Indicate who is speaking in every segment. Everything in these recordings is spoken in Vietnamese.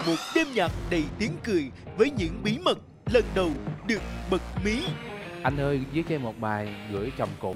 Speaker 1: một đêm nhạc đầy tiếng cười với những bí mật lần đầu được bật mí.
Speaker 2: Anh ơi, viết cho em một bài gửi chồng cũ.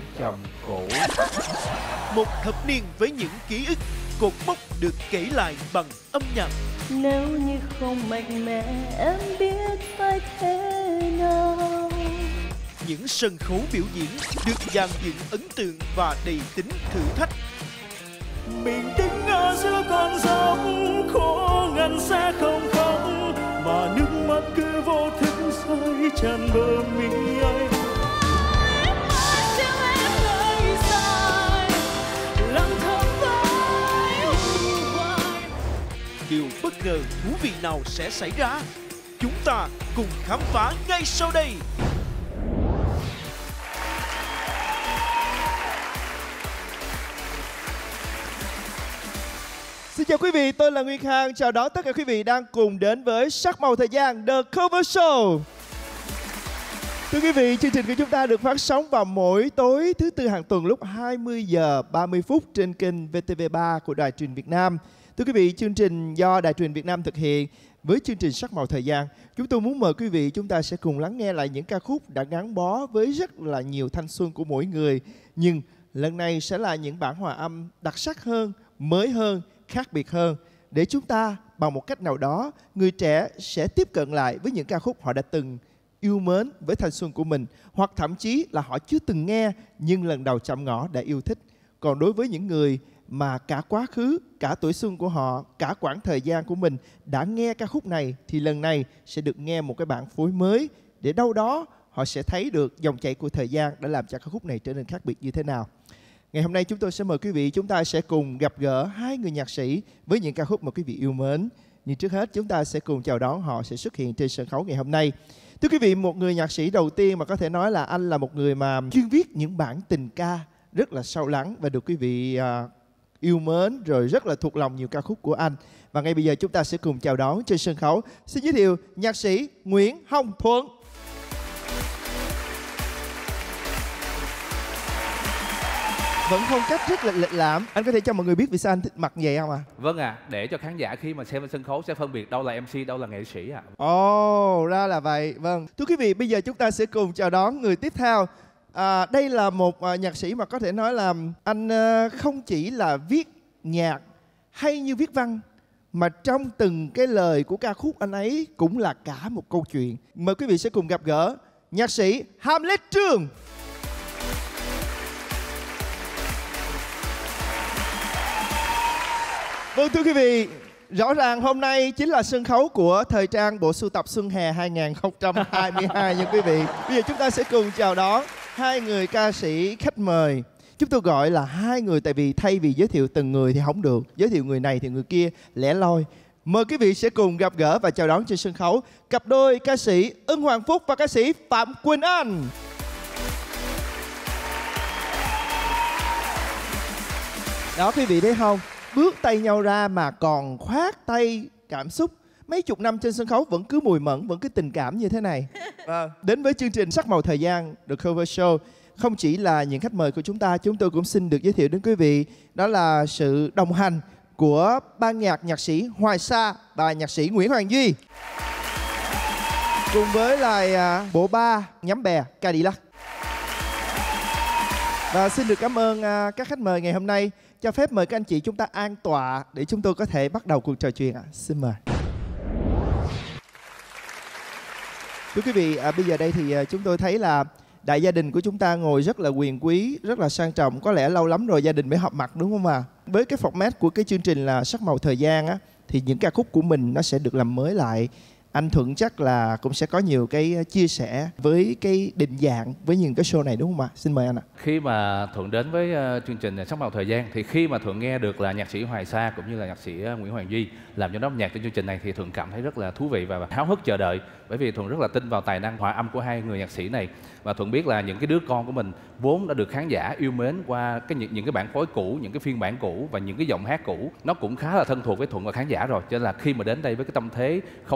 Speaker 1: Một thập niên với những ký ức cột mốc được kể lại bằng âm nhạc.
Speaker 3: Nếu như không mạnh mẽ em biết phải thế nào.
Speaker 1: Những sân khấu biểu diễn được dàn dựng ấn tượng và đầy tính thử thách.
Speaker 4: Mình tính ở giữa con dốc khổ ngăn sẽ không khóc, mà nước mắt cứ vô thức rơi tràn bờ mi anh.
Speaker 1: Điều bất ngờ thú vị nào sẽ xảy ra? Chúng ta cùng khám phá ngay sau đây.
Speaker 5: Xin chào quý vị, tôi là Nguyên Khang. Chào đón tất cả quý vị đang cùng đến với Sắc Màu Thời Gian The Cover Show. Thưa quý vị, chương trình của chúng ta được phát sóng vào mỗi tối thứ Tư hàng tuần lúc 20 giờ 30 phút trên kênh VTV3 của Đài Truyền Việt Nam. Thưa quý vị, chương trình do Đài Truyền Việt Nam thực hiện với chương trình Sắc Màu Thời Gian. Chúng tôi muốn mời quý vị chúng ta sẽ cùng lắng nghe lại những ca khúc đã gắn bó với rất là nhiều thanh xuân của mỗi người. Nhưng lần này sẽ là những bản hòa âm đặc sắc hơn, mới hơn, khác biệt hơn, để chúng ta bằng một cách nào đó người trẻ sẽ tiếp cận lại với những ca khúc họ đã từng yêu mến với thanh xuân của mình, hoặc thậm chí là họ chưa từng nghe nhưng lần đầu chạm ngõ đã yêu thích. Còn đối với những người mà cả quá khứ, cả tuổi xuân của họ, cả quãng thời gian của mình đã nghe ca khúc này, thì lần này sẽ được nghe một cái bản phối mới, để đâu đó họ sẽ thấy được dòng chảy của thời gian đã làm cho ca khúc này trở nên khác biệt như thế nào. Ngày hôm nay chúng tôi sẽ mời quý vị chúng ta sẽ cùng gặp gỡ hai người nhạc sĩ với những ca khúc mà quý vị yêu mến. Nhưng trước hết chúng ta sẽ cùng chào đón họ sẽ xuất hiện trên sân khấu ngày hôm nay. Thưa quý vị, một người nhạc sĩ đầu tiên mà có thể nói là anh là một người mà chuyên viết những bản tình ca rất là sâu lắng và được quý vị yêu mến, rồi rất là thuộc lòng nhiều ca khúc của anh. Và ngay bây giờ chúng ta sẽ cùng chào đón trên sân khấu. Xin giới thiệu nhạc sĩ Nguyễn Hồng Thuận. Vẫn phong cách rất là lịch lãm. Anh có thể cho mọi người biết vì sao anh thích mặc vậy không ạ?
Speaker 2: Vâng ạ, để cho khán giả khi mà xem lên sân khấu sẽ phân biệt đâu là MC, đâu là nghệ sĩ ạ.
Speaker 5: Ồ, ra là vậy. Vâng. Thưa quý vị, bây giờ chúng ta sẽ cùng chào đón người tiếp theo. Đây là một nhạc sĩ mà có thể nói là anh không chỉ là viết nhạc hay như viết văn, mà trong từng cái lời của ca khúc anh ấy cũng là cả một câu chuyện. Mời quý vị sẽ cùng gặp gỡ nhạc sĩ Hàm Lê Trường. Vâng, thưa quý vị, rõ ràng hôm nay chính là sân khấu của thời trang bộ sưu tập Xuân Hè 2022 nha quý vị. Bây giờ chúng ta sẽ cùng chào đón hai người ca sĩ khách mời. Chúng tôi gọi là hai người tại vì thay vì giới thiệu từng người thì không được, giới thiệu người này thì người kia lẻ loi. Mời quý vị sẽ cùng gặp gỡ và chào đón trên sân khấu cặp đôi ca sĩ Ưng Hoàng Phúc và ca sĩ Phạm Quỳnh Anh. Đó, quý vị thấy không? Bước tay nhau ra mà còn khoác tay cảm xúc. Mấy chục năm trên sân khấu vẫn cứ mùi mẫn, vẫn cứ tình cảm như thế này. Đến với chương trình Sắc Màu Thời Gian The Cover Show, không chỉ là những khách mời của chúng tôi cũng xin được giới thiệu đến quý vị, đó là sự đồng hành của ban nhạc nhạc sĩ Hoài Sa và nhạc sĩ Nguyễn Hoàng Duy, cùng với lại bộ ba nhóm bè Cadillac. Và xin được cảm ơn các khách mời ngày hôm nay. Cho phép mời các anh chị chúng ta an tọa để chúng tôi có thể bắt đầu cuộc trò chuyện ạ. Xin mời. Thưa quý vị, bây giờ đây thì chúng tôi thấy là đại gia đình của chúng ta ngồi rất là quyền quý, rất là sang trọng. Có lẽ lâu lắm rồi gia đình mới họp mặt đúng không ạ? Với cái format của cái chương trình là Sắc Màu Thời Gian á, thì những ca khúc của mình nó sẽ được làm mới lại. Anh Thuận chắc là cũng sẽ có nhiều cái chia sẻ với cái định dạng với những cái show này đúng không ạ? Xin mời anh ạ.
Speaker 2: Khi mà Thuận đến với chương trình Sắc Màu Thời Gian thì khi mà Thuận nghe được là nhạc sĩ Hoài Sa cũng như là nhạc sĩ Nguyễn Hoàng Duy làm giám đốc nhạc trên chương trình này thì Thuận cảm thấy rất là thú vị và háo hức chờ đợi, bởi vì Thuận rất là tin vào tài năng hòa âm của hai người nhạc sĩ này. Và Thuận biết là những cái đứa con của mình vốn đã được khán giả yêu mến qua những cái bản phối cũ, những cái phiên bản cũ và những cái giọng hát cũ, nó cũng khá là thân thuộc với Thuận và khán giả rồi. Cho nên là khi mà đến đây với cái tâm thế không chỉ là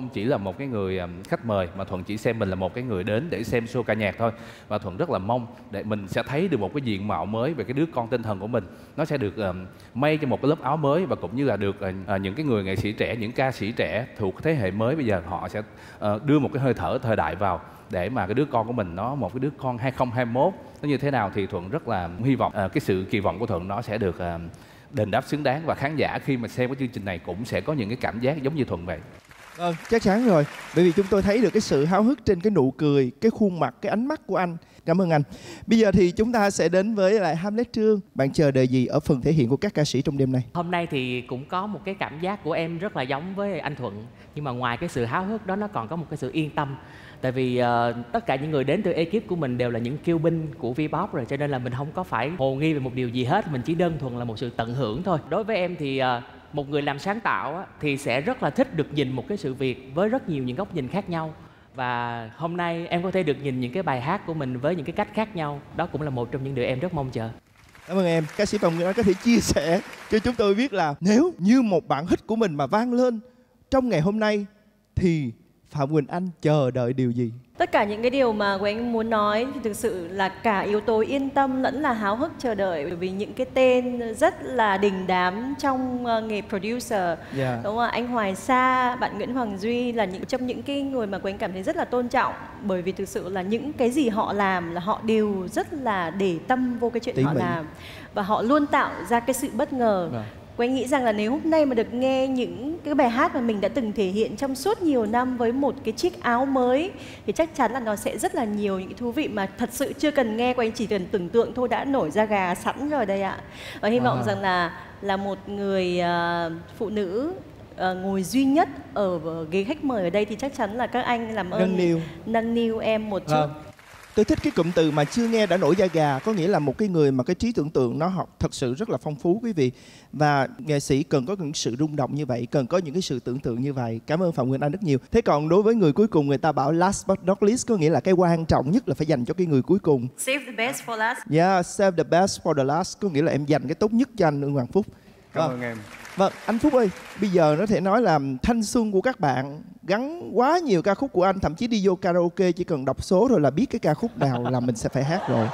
Speaker 2: một cái người khách mời, mà Thuận chỉ xem mình là một cái người đến để xem show ca nhạc thôi. Và Thuận rất là mong để mình sẽ thấy được một cái diện mạo mới về cái đứa con tinh thần của mình. Nó sẽ được may cho một cái lớp áo mới, và cũng như là được những cái người nghệ sĩ trẻ, những ca sĩ trẻ thuộc thế hệ mới bây giờ họ sẽ đưa một cái hơi thở thời đại vào, để mà cái đứa con của mình nó một cái đứa con 2021 nó như thế nào. Thì Thuận rất là hy vọng cái sự kỳ vọng của Thuận nó sẽ được đền đáp xứng đáng, và khán giả khi mà xem cái chương trình này cũng sẽ có những cái cảm giác giống như Thuận vậy.
Speaker 5: Vâng, chắc chắn rồi. Bởi vì chúng tôi thấy được cái sự háo hức trên cái nụ cười, cái khuôn mặt, cái ánh mắt của anh. Cảm ơn anh. Bây giờ thì chúng ta sẽ đến với lại Hamlet Trương. Bạn chờ đợi gì ở phần thể hiện của các ca sĩ trong đêm nay?
Speaker 6: Hôm nay thì cũng có một cái cảm giác của em rất là giống với anh Thuận. Nhưng mà ngoài cái sự háo hức đó, nó còn có một cái sự yên tâm. Tại vì tất cả những người đến từ ekip của mình đều là những kiêu binh của Vpop rồi, cho nên là mình không có phải hồ nghi về một điều gì hết. Mình chỉ đơn thuần là một sự tận hưởng thôi. Đối với em thì một người làm sáng tạo á, thì sẽ rất là thích được nhìn một cái sự việc với rất nhiều những góc nhìn khác nhau. Và hôm nay em có thể được nhìn những cái bài hát của mình với những cái cách khác nhau. Đó cũng là một trong những điều em rất mong chờ.
Speaker 5: Cảm ơn em. Ca sĩ Phạm Nguyễn Anh có thể chia sẻ cho chúng tôi biết là nếu như một bản hit của mình mà vang lên trong ngày hôm nay thì Phạm Quỳnh Anh chờ đợi điều gì?
Speaker 3: Tất cả những cái điều mà của anh muốn nói thì thực sự là cả yếu tố yên tâm lẫn là háo hức chờ đợi. Bởi vì những cái tên rất là đình đám trong nghề producer, đúng không ạ? Anh Hoài Sa, bạn Nguyễn Hoàng Duy là trong những cái người mà của anh cảm thấy rất là tôn trọng. Bởi vì thực sự là những cái gì họ làm là họ đều rất là để tâm vô cái chuyện họ làm. Và họ luôn tạo ra cái sự bất ngờ. Cô anh nghĩ rằng là nếu hôm nay mà được nghe những cái bài hát mà mình đã từng thể hiện trong suốt nhiều năm với một cái chiếc áo mới thì chắc chắn là nó sẽ rất là nhiều những cái thú vị mà thật sự chưa cần nghe, cô anh chỉ cần tưởng tượng thôi đã nổi da gà sẵn rồi đây ạ. Và hy vọng rằng là một người phụ nữ ngồi duy nhất ở ghế khách mời ở đây thì chắc chắn là các anh làm ơn nâng niu em một chút.
Speaker 5: Tôi thích cái cụm từ mà chưa nghe đã nổi da gà, có nghĩa là một cái người mà cái trí tưởng tượng nó học thật sự rất là phong phú quý vị. Và nghệ sĩ cần có những sự rung động như vậy, cần có những cái sự tưởng tượng như vậy. Cảm ơn Phạm Quỳnh Anh rất nhiều. Thế còn đối với người cuối cùng, người ta bảo last but not least, có nghĩa là cái quan trọng nhất là phải dành cho cái người cuối cùng.
Speaker 3: Save the best for last.
Speaker 5: Yeah, save the best for the last, có nghĩa là em dành cái tốt nhất cho anh Hoàng Phúc.
Speaker 7: Cảm ơn em.
Speaker 5: Vâng, anh Phúc ơi, bây giờ nó thể nói là thanh xuân của các bạn gắn quá nhiều ca khúc của anh, thậm chí đi vô karaoke chỉ cần đọc số rồi là biết cái ca khúc nào là mình sẽ phải hát rồi.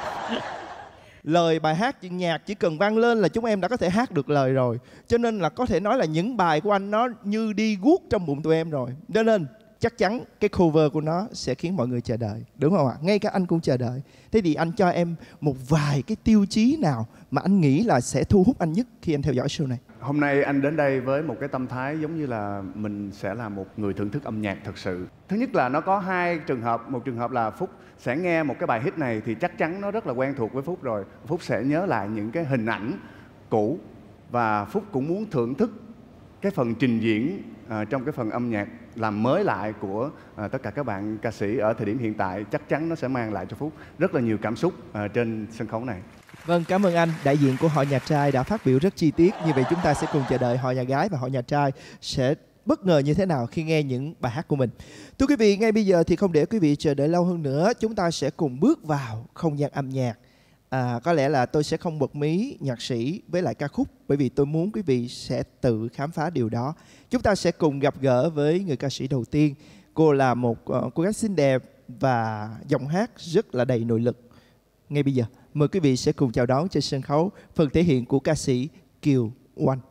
Speaker 5: Lời bài hát nhạc chỉ cần vang lên là chúng em đã có thể hát được lời rồi. Cho nên là có thể nói là những bài của anh nó như đi guốc trong bụng tụi em rồi. Cho nên chắc chắn cái cover của nó sẽ khiến mọi người chờ đợi, đúng không ạ? Ngay cả anh cũng chờ đợi. Thế thì anh cho em một vài cái tiêu chí nào mà anh nghĩ là sẽ thu hút anh nhất khi anh theo dõi show này.
Speaker 7: Hôm nay anh đến đây với một cái tâm thái giống như là mình sẽ là một người thưởng thức âm nhạc thật sự. Thứ nhất là nó có hai trường hợp. Một trường hợp là Phúc sẽ nghe một cái bài hit này thì chắc chắn nó rất là quen thuộc với Phúc rồi. Phúc sẽ nhớ lại những cái hình ảnh cũ. Và Phúc cũng muốn thưởng thức cái phần trình diễn trong cái phần âm nhạc làm mới lại của tất cả các bạn ca sĩ ở thời điểm hiện tại. Chắc chắn nó sẽ mang lại cho Phúc rất là nhiều cảm xúc trên sân khấu này.
Speaker 5: Vâng, cảm ơn anh. Đại diện của họ nhà trai đã phát biểu rất chi tiết. Như vậy chúng ta sẽ cùng chờ đợi họ nhà gái và họ nhà trai sẽ bất ngờ như thế nào khi nghe những bài hát của mình. Thưa quý vị, ngay bây giờ thì không để quý vị chờ đợi lâu hơn nữa, chúng ta sẽ cùng bước vào không gian âm nhạc. Có lẽ là tôi sẽ không bật mí nhạc sĩ với lại ca khúc, bởi vì tôi muốn quý vị sẽ tự khám phá điều đó. Chúng ta sẽ cùng gặp gỡ với người ca sĩ đầu tiên. Cô là một cô gái xinh đẹp và giọng hát rất là đầy nội lực. Ngay bây giờ mời quý vị sẽ cùng chào đón trên sân khấu phần thể hiện của ca sĩ Kiều Oanh.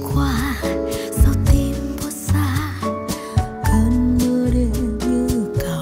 Speaker 8: Cơn mưa đêm như cả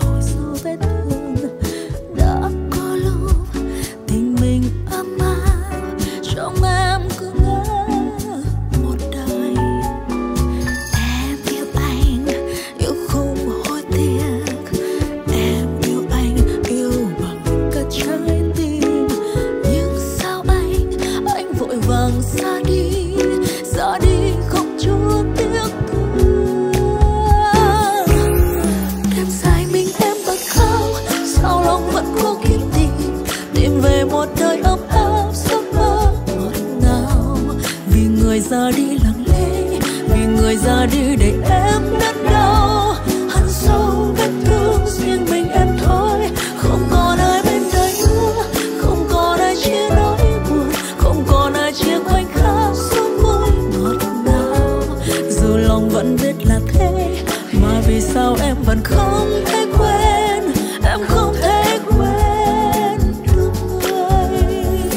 Speaker 8: sao em vẫn không thể quên, em không thể quên được người.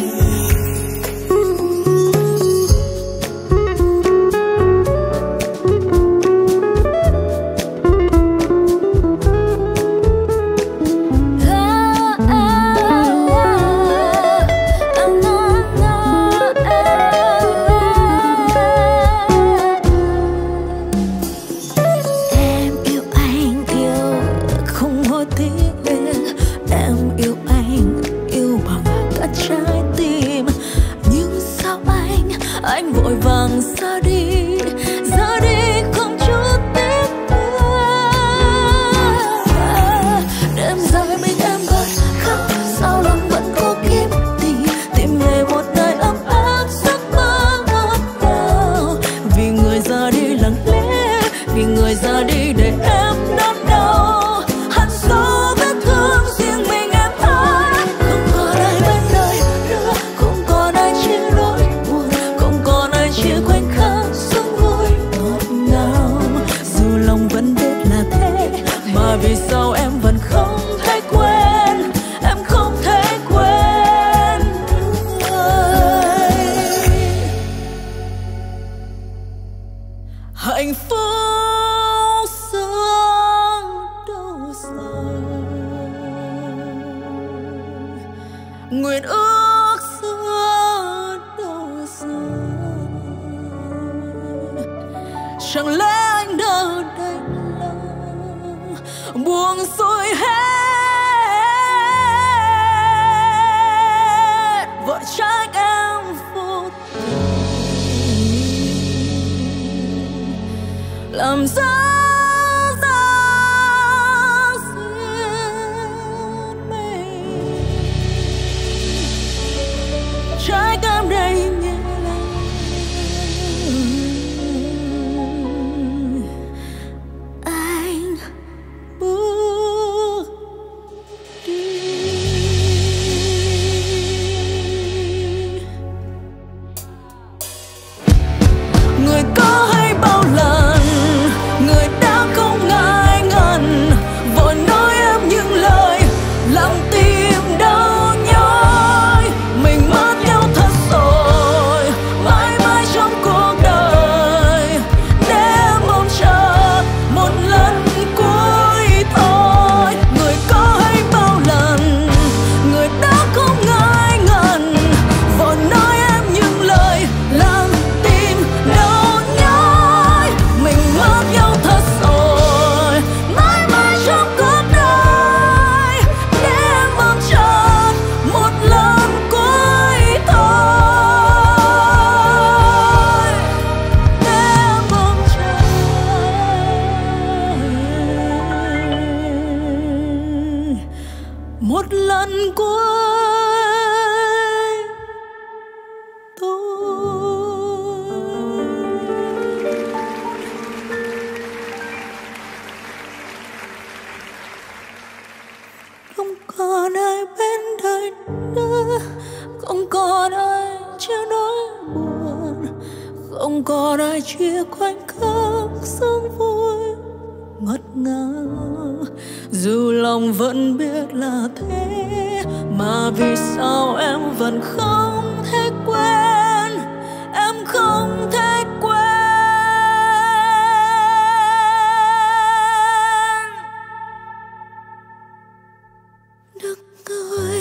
Speaker 8: Anh vội vàng ra đi không chút tiếc nuối. Đêm dài mình em bật khóc, sao lòng vẫn cố tìm về một nơi ấm áp giấc mơ ngọt ngào. Vì người ra đi lặng lẽ, vì người ra đi để em đớn đau. Hằn sâu vết thương riêng mình em thấy, không còn ai bên đời nữa, không còn ai chia nỗi buồn, không còn ai chia khoảnh khắc sống vui ngọt ngào. Dù lòng vẫn biết là thế, mà vì sao em vẫn không thể quên, em không thể quên người. Hạnh phúc sớm đâu rồi, nguyện ước xưa đâu rồi. Chẳng lẽ anh đã đành lòng buông xuôi hết, vợ trách em vô tình làm ra riêng mình. Trái cam đầy nhẹ lòng, anh bước đi. Người có hay bao lần người đã không ngại ngần vội nói em những lời làm tim đau nhói. Mình mất nhau thật rồi, mãi mãi trong cuộc đời để em mong chờ một lần cuối thôi. Người có hay bao lần người đã không ngại ngần vội nói em những lời làm tim đau nhói. Mình mất nhau thật rồi, mãi mãi trong cuộc đời để em mong chờ một lần cuối thôi, để em mong chờ một lần cuối thôi. Không còn ai bên đời nữa, không còn ai chia nỗi buồn, không còn ai chia khoảnh khắc sống vui ngọt ngào. Dù lòng vẫn biết là thế, mà vì sao em vẫn không thể quên, em không thể quên được người.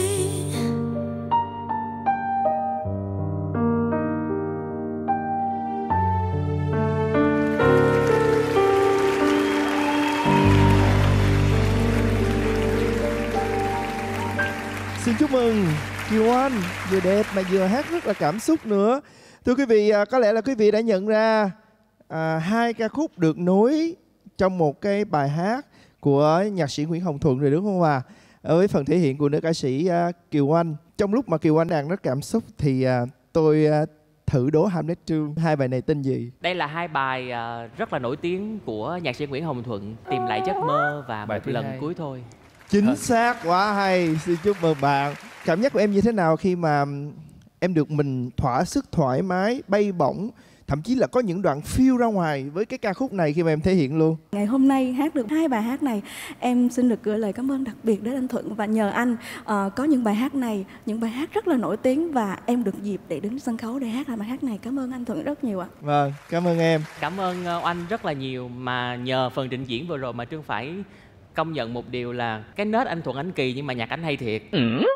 Speaker 5: Xin chúc mừng Kiều Anh, vừa đẹp mà vừa hát rất là cảm xúc nữa. Thưa quý vị, có lẽ là quý vị đã nhận ra hai ca khúc được nối trong một cái bài hát của nhạc sĩ Nguyễn Hồng Thuận rồi đúng không ạ? Với phần thể hiện của nữ ca sĩ Kiều Anh. Trong lúc mà Kiều Anh đang rất cảm xúc thì tôi thử đố Hamlet Trương, hai bài này tên gì?
Speaker 6: Đây là hai bài rất là nổi tiếng của nhạc sĩ Nguyễn Hồng Thuận, Tìm lại giấc mơ và
Speaker 2: Bài
Speaker 6: Một
Speaker 2: thứ
Speaker 6: lần
Speaker 2: hai.
Speaker 6: cuối thôi.
Speaker 5: Chính xác, quá hay. Xin chúc mừng bạn. Cảm giác của em như thế nào khi mà em được mình thỏa sức thoải mái, bay bổng thậm chí là có những đoạn phiêu ra ngoài với cái ca khúc này khi mà em thể hiện luôn.
Speaker 9: Ngày hôm nay hát được 2 bài hát này, em xin được gửi lời cảm ơn đặc biệt đến anh Thuận, và nhờ anh có những bài hát này, những bài hát rất là nổi tiếng và em được dịp để đứng sân khấu để hát lại bài hát này. Cảm ơn anh Thuận rất nhiều ạ.
Speaker 5: Vâng, cảm ơn em.
Speaker 6: Cảm ơn anh rất là nhiều, mà nhờ phần trình diễn vừa rồi mà Trương phải công nhận một điều là cái nết anh Thuận anh kỳ nhưng mà nhạc anh hay thiệt.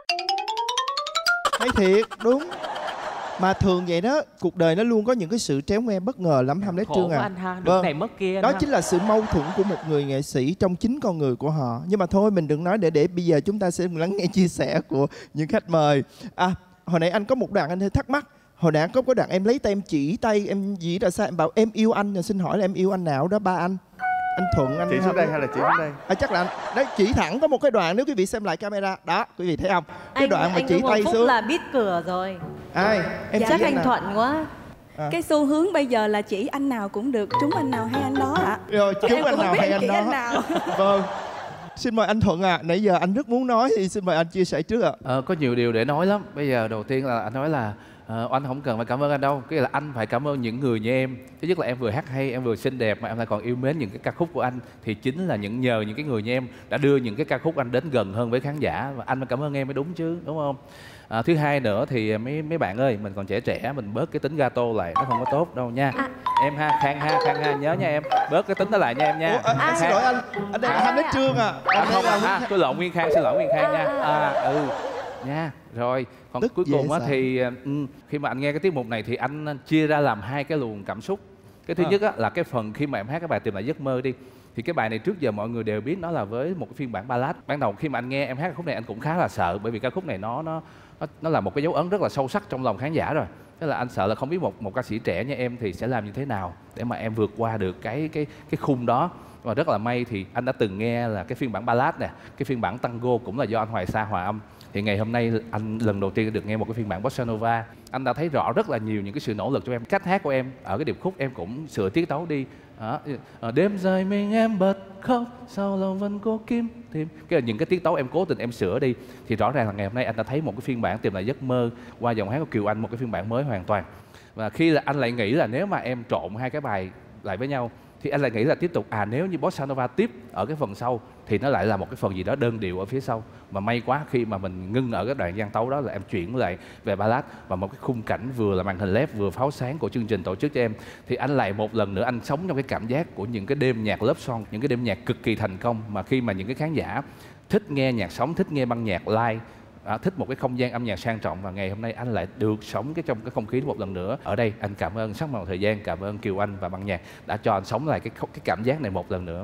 Speaker 5: Hay thiệt, đúng. Mà thường vậy đó, cuộc đời nó luôn có những cái sự tréo ngoe bất ngờ lắm Hamlet Trương à.
Speaker 6: Anh ha, được này mất kia.
Speaker 5: Đó chính là sự mâu thuẫn của một người nghệ sĩ trong chính con người của họ. Nhưng mà thôi mình đừng nói để bây giờ chúng ta sẽ lắng nghe chia sẻ của những khách mời. À, hồi nãy anh có một đoạn anh hơi thắc mắc. Hồi nãy có đoạn em lấy tay em chỉ tay em chỉ ra sao em bảo em yêu anh, xin hỏi là em yêu anh nào đó ba anh? Anh Thuận, anh
Speaker 7: chỉ xuống đây hay là chỉ xuống đây?
Speaker 5: Chắc là anh đấy, chỉ thẳng có một cái đoạn, nếu quý vị xem lại camera đó, quý vị thấy không? Cái
Speaker 3: anh,
Speaker 5: đoạn mà chỉ tay xuống
Speaker 3: là biết cửa rồi.
Speaker 5: Ai? Em
Speaker 3: chắc anh Thuận quá.
Speaker 9: Cái xu hướng bây giờ là chỉ anh nào cũng được, trúng anh nào hay anh đó ạ.
Speaker 5: Rồi trúng anh nào hay anh đó. Vâng. Xin mời anh Thuận ạ. Nãy giờ anh rất muốn nói thì xin mời anh chia sẻ trước ạ.
Speaker 2: Có nhiều điều để nói lắm. Bây giờ đầu tiên là anh nói là anh không cần phải cảm ơn anh đâu, cái là anh phải cảm ơn những người như em. Thứ nhất là em vừa hát hay, em vừa xinh đẹp, mà em lại còn yêu mến những cái ca khúc của anh, thì chính là nhờ những cái người như em đã đưa những cái ca khúc anh đến gần hơn với khán giả, và anh phải cảm ơn em mới đúng chứ, đúng không? Thứ hai nữa thì mấy bạn ơi, mình còn trẻ, mình bớt cái tính gato lại, nó không có tốt đâu nha. Em ha, Khang ha, nhớ nha em, bớt cái tính đó lại nha em nha.
Speaker 5: Xin lỗi anh đang là Hamlet Trương à.
Speaker 2: Không tôi lộn Nguyên Khang, xin lỗi Nguyên Khang nha. Nha. Rồi, còn cuối cùng á thì khi mà anh nghe cái tiết mục này thì anh chia ra làm 2 cái luồng cảm xúc. Cái thứ nhất á là cái phần khi mà em hát cái bài Tìm Lại Giấc Mơ đi, thì cái bài này trước giờ mọi người đều biết nó là với một cái phiên bản ballad. Ban đầu khi mà anh nghe em hát cái khúc này anh cũng khá là sợ, bởi vì cái khúc này nó là một cái dấu ấn rất là sâu sắc trong lòng khán giả rồi. Thế là anh sợ là không biết một ca sĩ trẻ như em thì sẽ làm như thế nào để mà em vượt qua được cái khung đó. Và rất là may thì anh đã từng nghe là cái phiên bản ballad nè, cái phiên bản tango cũng là do anh Hoài Sa hòa âm. Thì ngày hôm nay anh lần đầu tiên được nghe một cái phiên bản bossa nova. Anh đã thấy rõ rất là nhiều những cái sự nỗ lực cho em. Cách hát của em ở cái điệp khúc em cũng sửa tiết tấu đi. Đêm dài mình em bật khóc, sao lòng vẫn cố kiếm tìm. Cái là những cái tiết tấu em cố tình em sửa đi. Thì rõ ràng là ngày hôm nay anh đã thấy một cái phiên bản Tìm Lại Giấc Mơ qua giọng hát của Kiều Anh, một cái phiên bản mới hoàn toàn. Và khi là anh lại nghĩ là nếu mà em trộn 2 cái bài lại với nhau thì anh lại nghĩ là tiếp tục nếu như bossa nova tiếp ở cái phần sau thì nó lại là một cái phần gì đó đơn điệu ở phía sau. Mà may quá khi mà mình ngưng ở cái đoạn gian tấu đó là em chuyển lại về ballad, và một cái khung cảnh vừa là màn hình LED vừa pháo sáng của chương trình tổ chức cho em, thì anh lại một lần nữa anh sống trong cái cảm giác của những cái đêm nhạc love song, những cái đêm nhạc cực kỳ thành công, mà khi mà những cái khán giả thích nghe nhạc sống, thích nghe băng nhạc live, thích một cái không gian âm nhạc sang trọng, và ngày hôm nay anh lại được sống trong cái không khí một lần nữa. Ở đây anh cảm ơn Sắc Màu Thời Gian, cảm ơn Kiều Anh và băng nhạc đã cho anh sống lại cái cảm giác này một lần nữa.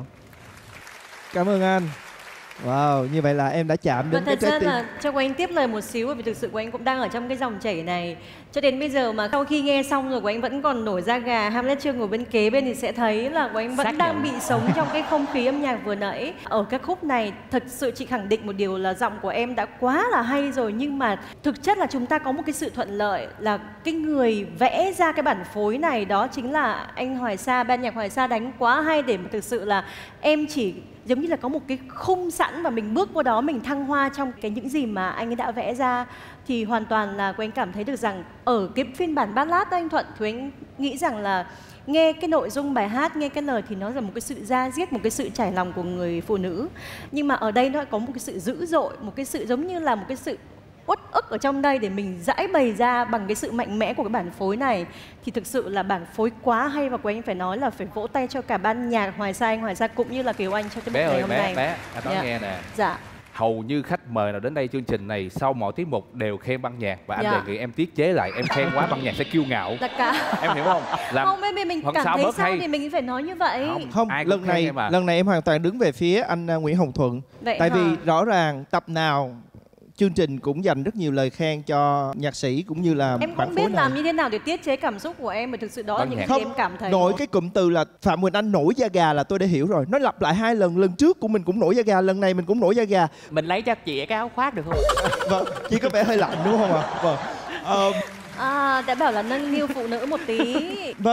Speaker 5: Cảm ơn anh. Wow, như vậy là em đã chạm đến cái trái tim.
Speaker 3: Thật ra là cho anh tiếp lời một xíu, vì thực sự của anh cũng đang ở trong cái dòng chảy này cho đến bây giờ, mà sau khi nghe xong rồi của anh vẫn còn nổi da gà. Hamlet Trương ngồi bên kế bên thì sẽ thấy là của anh vẫn đang bị sống trong cái không khí âm nhạc vừa nãy. Ở các khúc này thật sự chị khẳng định một điều là giọng của em đã quá là hay rồi, nhưng mà thực chất là chúng ta có một cái sự thuận lợi là cái người vẽ ra cái bản phối này đó chính là anh Hoài Sa, ban nhạc Hoài Sa đánh quá hay, để mà thực sự là em chỉ giống như là có một cái khung sẵn và mình bước qua đó, mình thăng hoa trong những gì mà anh ấy đã vẽ ra. Thì hoàn toàn là của anh cảm thấy được rằng ở cái phiên bản ballad anh Thuận, thì anh nghĩ rằng là nghe cái nội dung bài hát, nghe cái lời thì nó là một cái sự da diết, một cái sự trải lòng của người phụ nữ. Nhưng mà ở đây nó có một cái sự dữ dội, một cái sự giống như là một cái sự uất ức ở trong đây để mình giải bày ra bằng cái sự mạnh mẽ của cái bản phối này. Thì thực sự là bản phối quá hay, và của anh phải nói là phải vỗ tay cho cả ban nhạc Hoài Sa, anh Hoài Sa cũng như là Kiều Anh cho cái buổi ngày hôm nay.
Speaker 2: Bé, anh nói nghe nè.
Speaker 3: Dạ.
Speaker 2: Hầu như khách mời nào đến đây chương trình này sau mỗi tiết mục đều khen băng nhạc, và anh đề nghị em tiết chế lại, em khen quá băng nhạc sẽ kiêu ngạo. Em hiểu không?
Speaker 3: Không, mình cảm thấy sao hay thì mình phải nói như vậy.
Speaker 5: Không, lần này em hoàn toàn đứng về phía anh Nguyễn Hồng Thuận.
Speaker 3: Vậy
Speaker 5: tại vì rõ ràng tập nào chương trình cũng dành rất nhiều lời khen cho nhạc sĩ cũng như là
Speaker 3: em không biết làm như thế nào để tiết chế cảm xúc của em, mà thực sự đó là những cái em cảm thấy
Speaker 5: nổi cái cụm từ là Phạm Quỳnh Anh nổi da gà là tôi đã hiểu rồi. Nó lặp lại 2 lần, lần trước của mình cũng nổi da gà, lần này mình cũng nổi da gà.
Speaker 6: Mình lấy cho chị cái áo khoác được không?
Speaker 5: Vâng, chỉ có vẻ hơi lạnh đúng không ạ? Vâng.
Speaker 3: Đã bảo là nâng niu phụ nữ một tí.
Speaker 5: Vâng.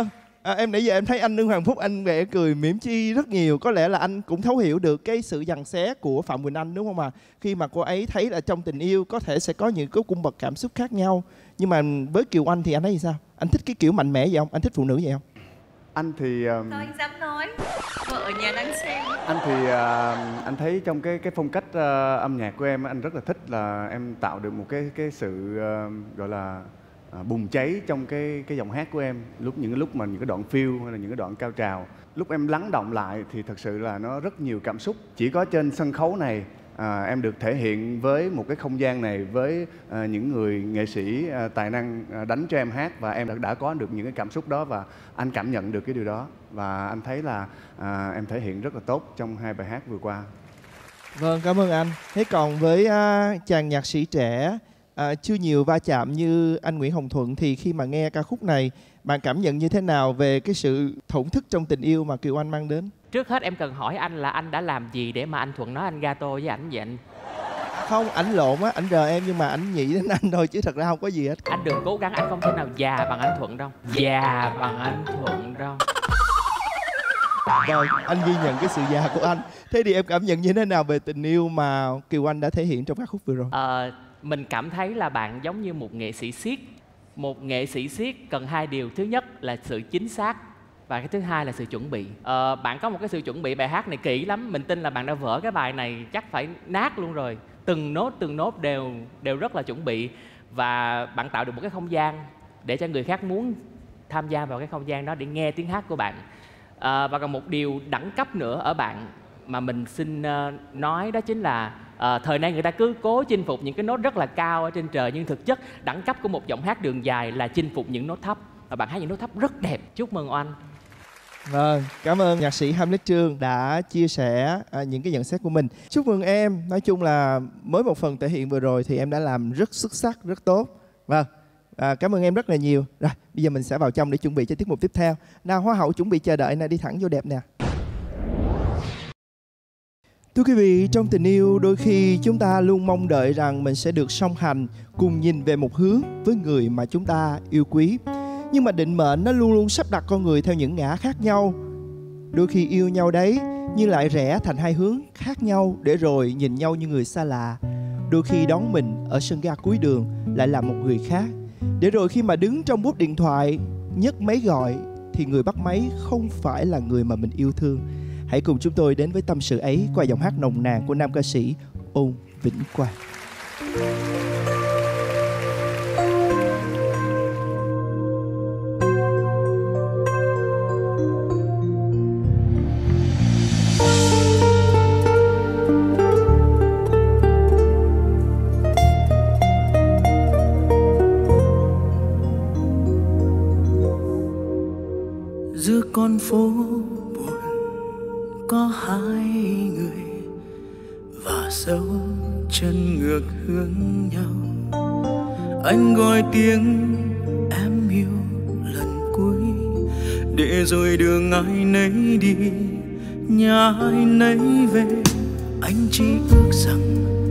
Speaker 5: Em nãy giờ em thấy anh Lương Hoàng Phúc anh vẻ cười mỉm chi rất nhiều. Có lẽ là anh cũng thấu hiểu được cái sự giằng xé của Phạm Quỳnh Anh đúng không ạ? Khi mà cô ấy thấy là trong tình yêu có thể sẽ có những cái cung bậc cảm xúc khác nhau. Nhưng mà với Kiều Anh thì anh thấy sao? Anh thích cái kiểu mạnh mẽ vậy không? Anh thích phụ nữ vậy không?
Speaker 7: Anh thì
Speaker 3: Thôi anh dám nói, vợ ở nhà đang xem.
Speaker 7: anh thì anh thấy trong cái phong cách âm nhạc của em, anh rất là thích là em tạo được một cái sự gọi là bùng cháy trong cái giọng hát của em. Những lúc mà những cái đoạn phiêu hay là những cái đoạn cao trào, lúc em lắng động lại thì thật sự là nó rất nhiều cảm xúc. Chỉ có trên sân khấu này em được thể hiện với một cái không gian này, với những người nghệ sĩ tài năng đánh cho em hát, và em đã có được những cái cảm xúc đó, và anh cảm nhận được cái điều đó, và anh thấy là em thể hiện rất là tốt trong 2 bài hát vừa qua.
Speaker 5: Vâng, cảm ơn anh. Thế còn với chàng nhạc sĩ trẻ chưa nhiều va chạm như anh Nguyễn Hồng Thuận thì khi mà nghe ca khúc này, bạn cảm nhận như thế nào về cái sự thổn thức trong tình yêu mà Kiều Anh mang đến?
Speaker 6: Trước hết em cần hỏi anh là anh đã làm gì để mà anh Thuận nói anh gato với ảnh vậy anh?
Speaker 5: Không, ảnh lộn á, ảnh rờ em nhưng mà ảnh nghĩ đến anh thôi chứ thật ra không có gì hết.
Speaker 6: Anh đừng cố gắng, anh không thể nào già bằng anh Thuận đâu. Già bằng anh Thuận đâu.
Speaker 5: Vâng, anh ghi nhận cái sự già của anh. Thế thì em cảm nhận như thế nào về tình yêu mà Kiều Anh đã thể hiện trong ca khúc vừa rồi?
Speaker 6: Mình cảm thấy là bạn giống như một nghệ sĩ siết. Một nghệ sĩ siết cần 2 điều. Thứ nhất là sự chính xác, và cái thứ hai là sự chuẩn bị. Bạn có một cái sự chuẩn bị bài hát này kỹ lắm. Mình tin là bạn đã vỡ cái bài này chắc phải nát luôn rồi. Từng nốt đều rất là chuẩn bị. Và bạn tạo được một cái không gian để cho người khác muốn tham gia vào cái không gian đó để nghe tiếng hát của bạn. Và còn một điều đẳng cấp nữa ở bạn mà mình xin nói, đó chính là thời nay người ta cứ cố chinh phục những cái nốt rất là cao ở trên trời, nhưng thực chất đẳng cấp của một giọng hát đường dài là chinh phục những nốt thấp, và bạn hát những nốt thấp rất đẹp. Chúc mừng Oanh.
Speaker 5: Vâng, cảm ơn nhạc sĩ Hamlet Trương đã chia sẻ những cái nhận xét của mình. Chúc mừng em. Nói chung là mới một phần thể hiện vừa rồi thì em đã làm rất xuất sắc, rất tốt. Vâng, cảm ơn em rất là nhiều. Rồi, bây giờ mình sẽ vào trong để chuẩn bị cho tiết mục tiếp theo. Nào, Hoa hậu chuẩn bị chờ đợi nè, đi thẳng vô đẹp nè. Thưa quý vị, trong tình yêu đôi khi chúng ta luôn mong đợi rằng mình sẽ được song hành, cùng nhìn về một hướng với người mà chúng ta yêu quý. Nhưng mà định mệnh nó luôn luôn sắp đặt con người theo những ngã khác nhau. Đôi khi yêu nhau đấy, nhưng lại rẽ thành 2 hướng khác nhau để rồi nhìn nhau như người xa lạ. Đôi khi đón mình ở sân ga cuối đường lại là một người khác. Để rồi khi mà đứng trong bút điện thoại, nhấc máy gọi thì người bắt máy không phải là người mà mình yêu thương. Hãy cùng chúng tôi đến với tâm sự ấy qua giọng hát nồng nàn của nam ca sĩ Ôn Vĩnh Quang.
Speaker 4: Giữa con phố buồn có 2 người và dấu chân ngược hướng nhau. Anh gọi tiếng em yêu lần cuối, để rồi đường ai nấy đi, nhà ai nấy về. Anh chỉ ước rằng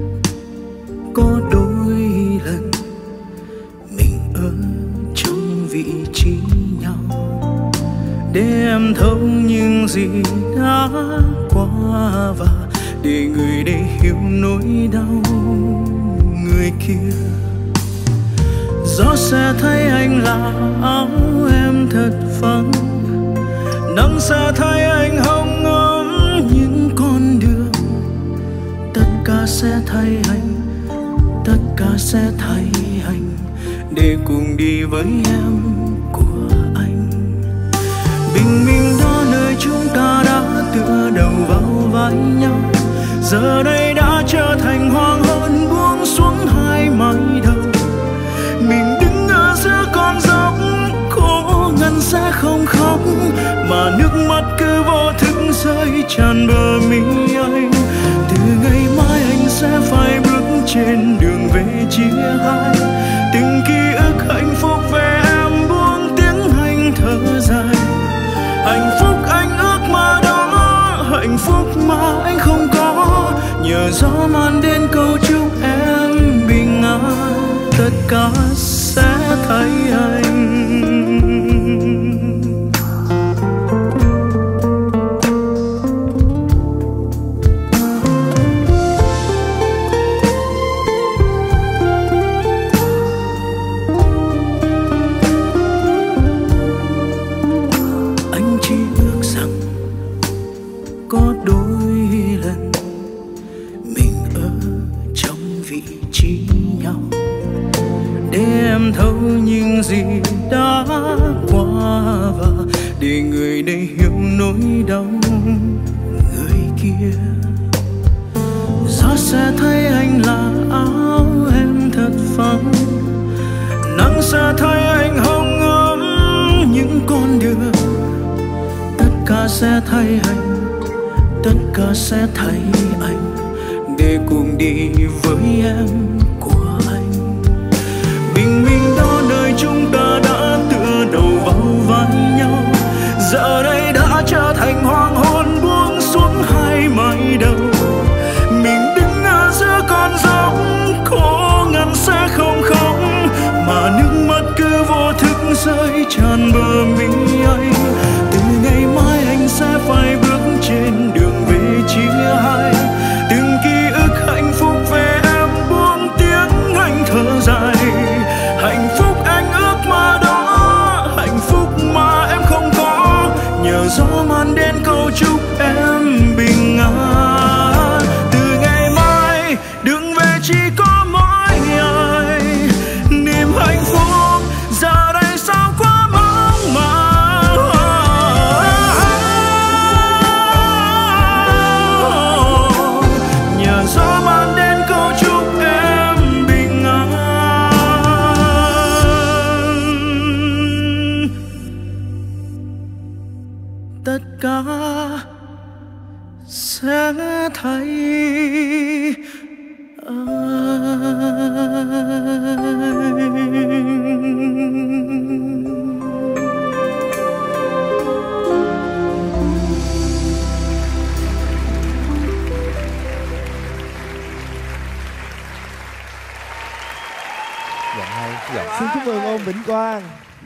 Speaker 4: có đôi lần mình ở trong vị trí nhau, để em thấu những gì đã qua, và để người đây hiểu nỗi đau người kia. Gió sẽ thấy anh là áo em thật vắng, nắng sẽ thấy anh hồng ấm những con đường. Tất cả sẽ thay anh, tất cả sẽ thay anh, để cùng đi với em của anh. Bình minh đó nơi chúng ta đã tựa đầu vào vai nhau, giờ đây đã trở thành hoàng hôn buông xuống 2 mái đầu. Mình đứng ở giữa con dốc, cố ngăn sẽ không khóc, mà nước mắt cứ vô thức rơi tràn bờ mi anh. Từ ngày mai anh sẽ phải bước trên đường về chia hai, từng ký ức hạnh phúc về em buông tiếng anh thở dài. Hạnh phúc anh ước mà đó, hạnh phúc mà anh không có, nhờ gió mang đến câu chúc em bình an. Tất cả sẽ thấy anh. có đôi lần mình ở trong vị trí nhau, để em thấu những gì đã qua và để người đây hiểu nỗi đau người kia. Gió sẽ thấy anh là áo em thật phẳng, nắng sẽ thấy anh hồng ấm những con đường. Tất cả sẽ thấy anh, tất cả sẽ thấy anh, để cùng đi với em của anh. Bình minh đó nơi chúng ta đã tựa đầu vào vai nhau, giờ đây đã trở thành hoàng hôn buông xuống hai mái đầu. Mình đứng ở giữa con dốc khó ngăn sẽ không khóc, mà nước mắt cứ vô thức rơi tràn bờ mi anh. Từ ngày mai anh sẽ phải bước trên đường về chia hai, từng ký ức hạnh phúc về em buông tiếng anh thở dài. Hạnh phúc anh ước mơ đó, hạnh phúc mà em không có, nhờ gió mang đến câu chúc em bình an. Từ ngày mai đường về chỉ có mỗi ai, niềm hạnh phúc giờ đây sao quá mong màng. Nhờ gió mang đến câu chúc em bình an. Tất cả sẽ thấy
Speaker 5: Xin chúc mừng Ôn Vĩnh Quang.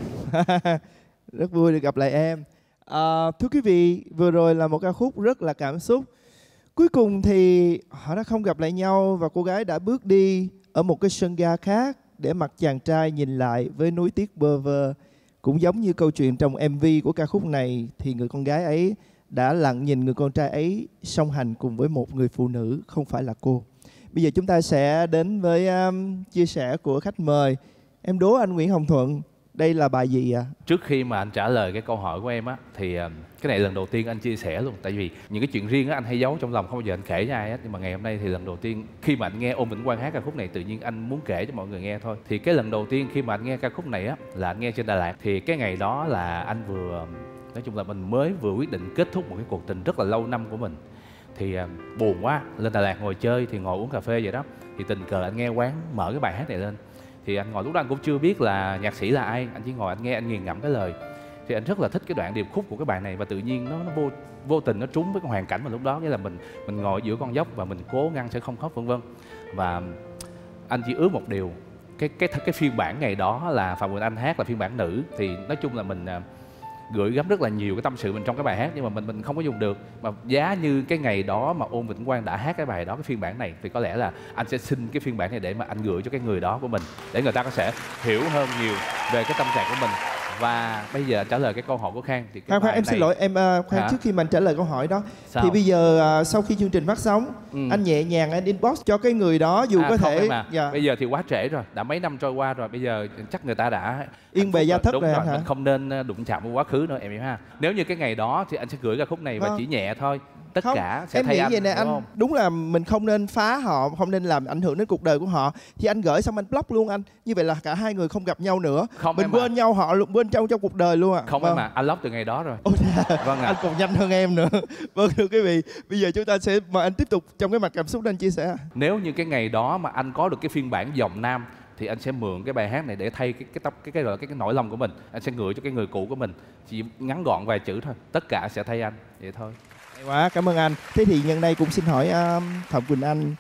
Speaker 5: Rất vui được gặp lại em. Thưa quý vị, vừa rồi là một ca khúc rất là cảm xúc. Cuối cùng thì họ đã không gặp lại nhau và cô gái đã bước đi ở một cái sân ga khác, để mặc chàng trai nhìn lại với núi tiếc bơ vơ. Cũng giống như câu chuyện trong MV của ca khúc này, thì người con gái ấy đã lặng nhìn người con trai ấy song hành cùng với một người phụ nữ không phải là cô. Bây giờ chúng ta sẽ đến với chia sẻ của khách mời. Em đố anh Nguyễn Hồng Thuận, đây là bài gì ạ?
Speaker 2: Trước khi mà anh trả lời cái câu hỏi của em á, thì cái này lần đầu tiên anh chia sẻ luôn. Tại vì những cái chuyện riêng á anh hay giấu trong lòng, không bao giờ anh kể cho ai hết. Nhưng mà ngày hôm nay thì lần đầu tiên khi mà anh nghe Ôn Vĩnh Quang hát ca khúc này, tự nhiên anh muốn kể cho mọi người nghe thôi. Thì cái lần đầu tiên khi mà anh nghe ca khúc này á, là anh nghe trên Đà Lạt. Thì cái ngày đó là anh nói chung là mình mới vừa quyết định kết thúc một cái cuộc tình rất là lâu năm của mình. Thì buồn quá, lên Đà Lạt ngồi chơi, thì ngồi uống cà phê vậy đó. Thì tình cờ anh nghe quán mở cái bài hát này lên. Thì anh ngồi, lúc đó anh cũng chưa biết là nhạc sĩ là ai, anh chỉ ngồi anh nghe, anh nghiền ngẫm cái lời. Thì anh rất là thích cái đoạn điệp khúc của cái bài này, và tự nhiên nó vô tình nó trúng với cái hoàn cảnh mà lúc đó, nghĩa là mình ngồi giữa con dốc và mình cố ngăn sẽ không khóc vân vân. Và anh chỉ ước một điều, cái phiên bản ngày đó là Phạm Quỳnh Anh hát là phiên bản nữ, thì nói chung là mình gửi gắm rất là nhiều cái tâm sự mình trong cái bài hát, nhưng mà mình không có dùng được. Mà giá như cái ngày đó mà Ôn Vĩnh Quang đã hát cái bài đó, cái phiên bản này, thì có lẽ là anh sẽ xin cái phiên bản này để mà anh gửi cho cái người đó của mình, để người ta có thể hiểu hơn nhiều về cái tâm trạng của mình. Và bây giờ trả lời cái câu hỏi của Khang thì
Speaker 5: khoan em xin lỗi em, khoan, trước khi mình trả lời câu hỏi đó. Sao? Thì bây giờ sau khi chương trình phát sóng, anh nhẹ nhàng anh inbox cho cái người đó, dù có thể
Speaker 2: bây giờ thì quá trễ rồi, đã mấy năm trôi qua rồi, bây giờ chắc người ta đã
Speaker 5: yên bề gia thất rồi.
Speaker 2: Mình không nên đụng chạm vào quá khứ nữa em hiểu ha. Nếu như cái ngày đó thì anh sẽ gửi ca khúc này và chỉ nhẹ thôi, tất cả sẽ thay anh.
Speaker 5: Vậy nè anh, đúng là mình không nên phá họ, không nên làm ảnh hưởng đến cuộc đời của họ. Thì anh gửi xong anh block luôn anh, như vậy là cả hai người không gặp nhau nữa, không, mình quên nhau, họ quên trong cuộc đời luôn ạ.
Speaker 2: Không em mà anh block từ ngày đó rồi.
Speaker 5: Vâng ạ. Anh còn nhanh hơn em nữa. Vâng thưa quý vị, bây giờ chúng ta sẽ mời anh tiếp tục trong cái mặt cảm xúc anh chia sẻ.
Speaker 2: Nếu như cái ngày đó mà anh có được cái phiên bản giọng nam, thì anh sẽ mượn cái bài hát này để thay cái nỗi lòng của mình. Anh sẽ gửi cho cái người cũ của mình, chỉ ngắn gọn vài chữ thôi, tất cả sẽ thay anh, vậy thôi.
Speaker 5: Hay quá, cảm ơn anh. Thế thì nhân đây cũng xin hỏi Phạm Quỳnh Anh,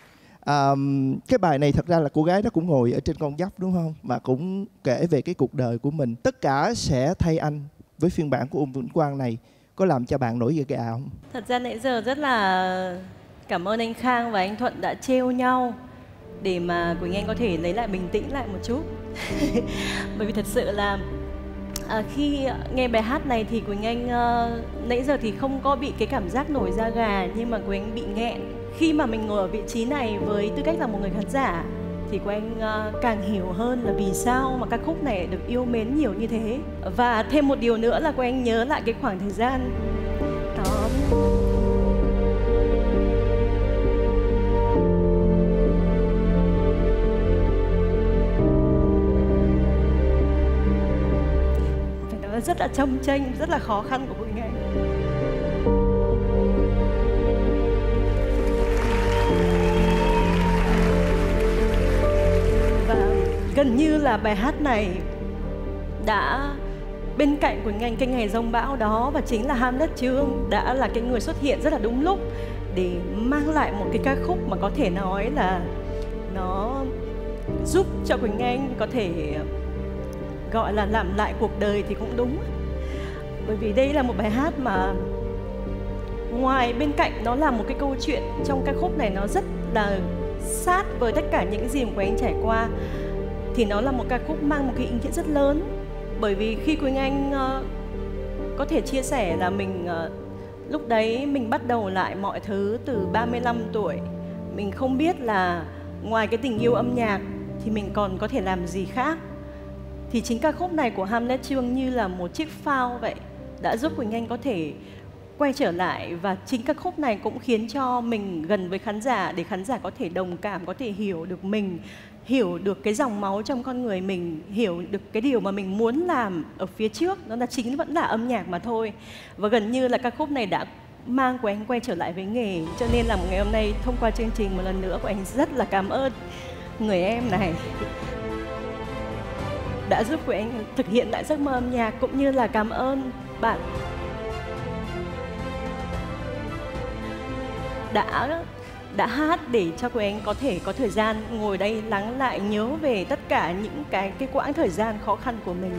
Speaker 5: cái bài này thật ra là cô gái đó cũng ngồi ở trên con dốc đúng không, mà cũng kể về cái cuộc đời của mình. Tất cả sẽ thay anh với phiên bản của Ôn Vĩnh Quang này có làm cho bạn nổi da gà không?
Speaker 3: Thật ra nãy giờ rất là cảm ơn anh Khang và anh Thuận đã trêu nhau để mà Quỳnh Anh có thể lấy lại bình tĩnh lại một chút. Bởi vì thật sự là Khi nghe bài hát này thì Quỳnh Anh nãy giờ thì không có bị cái cảm giác nổi da gà, nhưng mà Quỳnh Anh bị nghẹn. Khi mà mình ngồi ở vị trí này với tư cách là một người khán giả thì Quỳnh Anh càng hiểu hơn là vì sao mà ca khúc này được yêu mến nhiều như thế. Và thêm một điều nữa là Quỳnh Anh nhớ lại cái khoảng thời gian đó. Rất là chông chênh, rất là khó khăn của Quỳnh Anh. Và gần như là bài hát này đã bên cạnh Quỳnh Anh cái ngày giông bão đó, và chính là Hamlet Chương đã là cái người xuất hiện rất là đúng lúc để mang lại một cái ca khúc mà có thể nói là nó giúp cho Quỳnh Anh có thể gọi là làm lại cuộc đời thì cũng đúng. Bởi vì đây là một bài hát mà ngoài bên cạnh nó là một cái câu chuyện trong ca khúc này, nó rất là sát với tất cả những gì mà Quỳnh Anh trải qua, thì nó là một ca khúc mang một cái ý nghĩa rất lớn. Bởi vì khi Quỳnh Anh có thể chia sẻ là mình lúc đấy mình bắt đầu lại mọi thứ từ 35 tuổi. Mình không biết là ngoài cái tình yêu âm nhạc thì mình còn có thể làm gì khác. Thì chính ca khúc này của Hamlet Chương như là một chiếc phao vậy, đã giúp Quỳnh Anh có thể quay trở lại. Và chính ca khúc này cũng khiến cho mình gần với khán giả, để khán giả có thể đồng cảm, có thể hiểu được mình, hiểu được cái dòng máu trong con người mình, hiểu được cái điều mà mình muốn làm ở phía trước, đó là chính vẫn là âm nhạc mà thôi. Và gần như là ca khúc này đã mang Quỳnh Anh quay trở lại với nghề. Cho nên là một ngày hôm nay thông qua chương trình một lần nữa Quỳnh Anh rất là cảm ơn người em này đã giúp Quỳnh Anh thực hiện lại giấc mơ âm nhạc, cũng như là cảm ơn bạn đã hát để cho Quỳnh Anh có thể có thời gian ngồi đây lắng lại, nhớ về tất cả những cái quãng thời gian khó khăn của mình.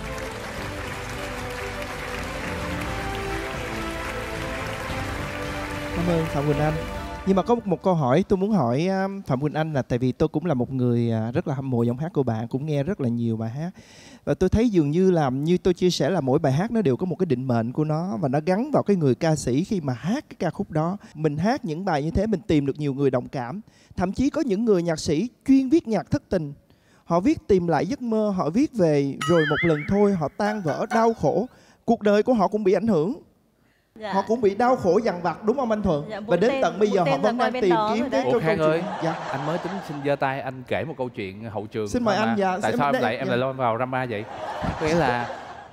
Speaker 5: Cảm ơn Phạm Quỳnh Anh. Nhưng mà có một câu hỏi tôi muốn hỏi Phạm Quỳnh Anh, là tại vì tôi cũng là một người rất là hâm mộ giọng hát của bạn, cũng nghe rất là nhiều bài hát. Và tôi thấy dường như là, như tôi chia sẻ, là mỗi bài hát nó đều có một cái định mệnh của nó, và nó gắn vào cái người ca sĩ khi mà hát cái ca khúc đó. Mình hát những bài như thế mình tìm được nhiều người đồng cảm. Thậm chí có những người nhạc sĩ chuyên viết nhạc thất tình. Họ viết tìm lại giấc mơ, họ viết về rồi một lần thôi, họ tan vỡ đau khổ. Cuộc đời của họ cũng bị ảnh hưởng. Dạ. Họ cũng bị đau khổ dằn vặt, đúng không anh Thuận? Dạ, và đến tận bây giờ họ vẫn đang tìm kiếm cái câu chuyện.
Speaker 2: Dạ. Anh mới tính xin giơ tay anh kể một câu chuyện hậu trường.
Speaker 5: Xin mời anh. Dạ.
Speaker 2: Tại sao em lại lôi vào drama vậy? Có nghĩa là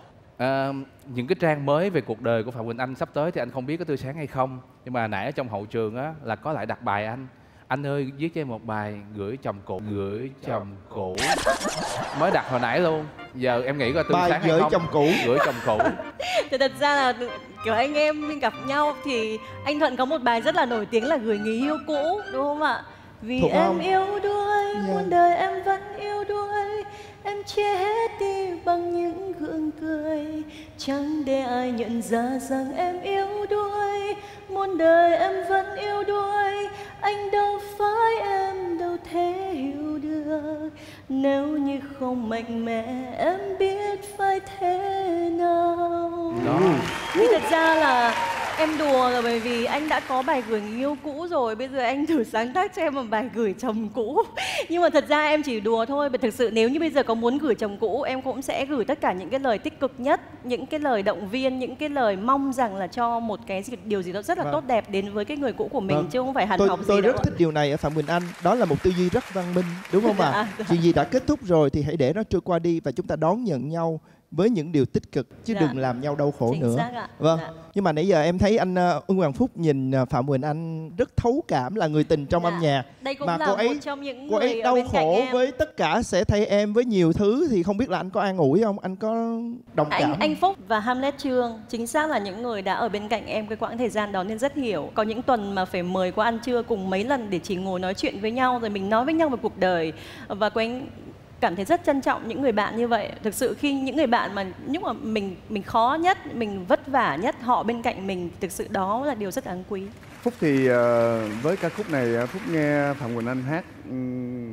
Speaker 2: những cái trang mới về cuộc đời của Phạm Quỳnh Anh sắp tới thì anh không biết có tươi sáng hay không. Nhưng mà nãy ở trong hậu trường á là có lại đặt bài anh ơi viết cho em một bài gửi chồng cũ, gửi chồng cũ. Mới đặt hồi nãy luôn. Giờ em nghĩ coi tươi sáng hay không?
Speaker 5: Gửi chồng cũ.
Speaker 2: Gửi chồng cũ.
Speaker 3: Thì thật ra là kiểu anh em gặp nhau thì anh Thuận có một bài rất là nổi tiếng là gửi người yêu cũ, đúng không ạ? Vì
Speaker 5: Thuộc
Speaker 3: em
Speaker 5: không?
Speaker 3: yêu đuối, muôn đời em vẫn yêu đuối. Em che hết đi bằng những gượng cười, chẳng để ai nhận ra rằng em yêu đuối. Muôn đời em vẫn yêu đuối, anh đâu phải em đâu thể hiểu được. Nếu như không mạnh mẽ em biết phải thế nào.
Speaker 2: Đó.
Speaker 3: Thì thật ra là em đùa rồi, bởi vì anh đã có bài gửi người yêu cũ rồi, bây giờ anh thử sáng tác cho em một bài gửi chồng cũ. Nhưng mà thật ra em chỉ đùa thôi, bởi thực sự nếu như bây giờ có muốn gửi chồng cũ, em cũng sẽ gửi tất cả những cái lời tích cực nhất, những cái lời động viên, những cái lời mong rằng là cho một cái điều gì đó rất là tốt đẹp đến với cái người cũ của mình, chứ không phải hằn học gì
Speaker 5: tôi
Speaker 3: đâu.
Speaker 5: rất thích điều này ở Phạm Quỳnh Anh, đó là một tư duy rất văn minh, đúng không ạ? Chuyện gì đã kết thúc rồi thì hãy để nó trôi qua đi, và chúng ta đón nhận nhau với những điều tích cực, chứ đừng làm nhau đau khổ nữa. Vâng. Nhưng mà nãy giờ em thấy anh Ưng Hoàng Phúc nhìn Phạm Quỳnh Anh rất thấu cảm, là người tình trong âm nhạc.
Speaker 3: Đây cũng
Speaker 5: mà
Speaker 3: là
Speaker 5: cô ấy,
Speaker 3: một trong những
Speaker 5: cô ấy đau khổ với tất cả sẽ thay em với nhiều thứ, thì không biết là anh có an ủi không? Anh có đồng cảm?
Speaker 3: Anh Phúc và Hamlet Chương chính xác là những người đã ở bên cạnh em cái quãng thời gian đó nên rất hiểu. Có những tuần mà phải mời qua ăn trưa cùng mấy lần để chỉ ngồi nói chuyện với nhau, rồi mình nói với nhau về cuộc đời. Và cô anh cảm thấy rất trân trọng những người bạn như vậy. Thực sự khi những người bạn mà lúc mà mình khó nhất, mình vất vả nhất, họ bên cạnh mình, thực sự đó là điều rất đáng quý.
Speaker 7: Phúc thì với ca khúc này Phúc nghe Phạm Quỳnh Anh hát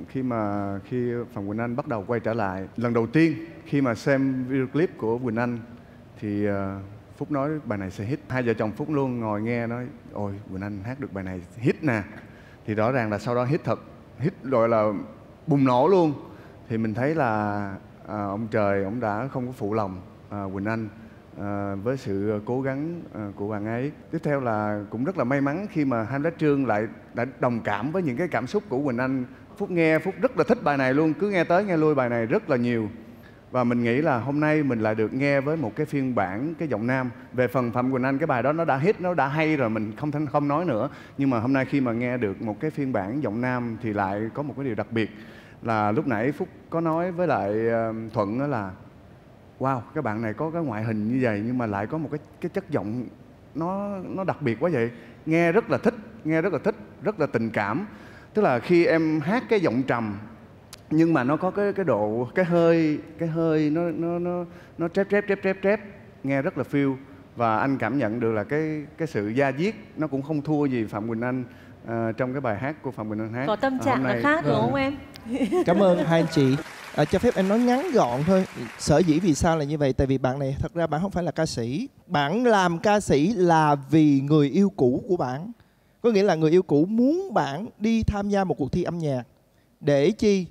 Speaker 7: khi Phạm Quỳnh Anh bắt đầu quay trở lại. Lần đầu tiên khi mà xem video clip của Quỳnh Anh thì Phúc nói bài này sẽ hit. Hai vợ chồng Phúc luôn ngồi nghe nói ôi Quỳnh Anh hát được bài này hit nè. Thì rõ ràng là sau đó hit thật, hit gọi là bùng nổ luôn. Thì mình thấy là ông trời ông đã không có phụ lòng Quỳnh Anh với sự cố gắng của bạn ấy. Tiếp theo là cũng rất là may mắn khi mà Hai Lá Trương lại đã đồng cảm với những cái cảm xúc của Quỳnh Anh. Phúc nghe, Phúc rất là thích bài này luôn, cứ nghe tới nghe lui bài này rất là nhiều. Và mình nghĩ là hôm nay mình lại được nghe với một cái phiên bản cái giọng nam. Về phần Phạm Quỳnh Anh, cái bài đó nó đã hit, nó đã hay rồi, mình không nói nữa. Nhưng mà hôm nay khi mà nghe được một cái phiên bản giọng nam thì lại có một cái điều đặc biệt là lúc nãy Phúc có nói với lại Thuận đó là wow, các bạn này có cái ngoại hình như vậy nhưng mà lại có một cái chất giọng nó đặc biệt quá vậy. Nghe rất là thích, rất là tình cảm. Tức là khi em hát cái giọng trầm nhưng mà nó có cái độ cái hơi nó trép nghe rất là feel. Và anh cảm nhận được là cái sự da diết nó cũng không thua gì Phạm Quỳnh Anh trong cái bài hát của Phạm Quỳnh Anh hát.
Speaker 3: Có tâm trạng là khác đúng không em?
Speaker 5: Cảm ơn hai anh chị. Cho phép em nói ngắn gọn thôi. Sở dĩ vì sao là như vậy? Tại vì bạn này thật ra bạn không phải là ca sĩ. Bạn làm ca sĩ là vì người yêu cũ của bạn. Có nghĩa là người yêu cũ muốn bạn đi tham gia một cuộc thi âm nhạc. Để chi?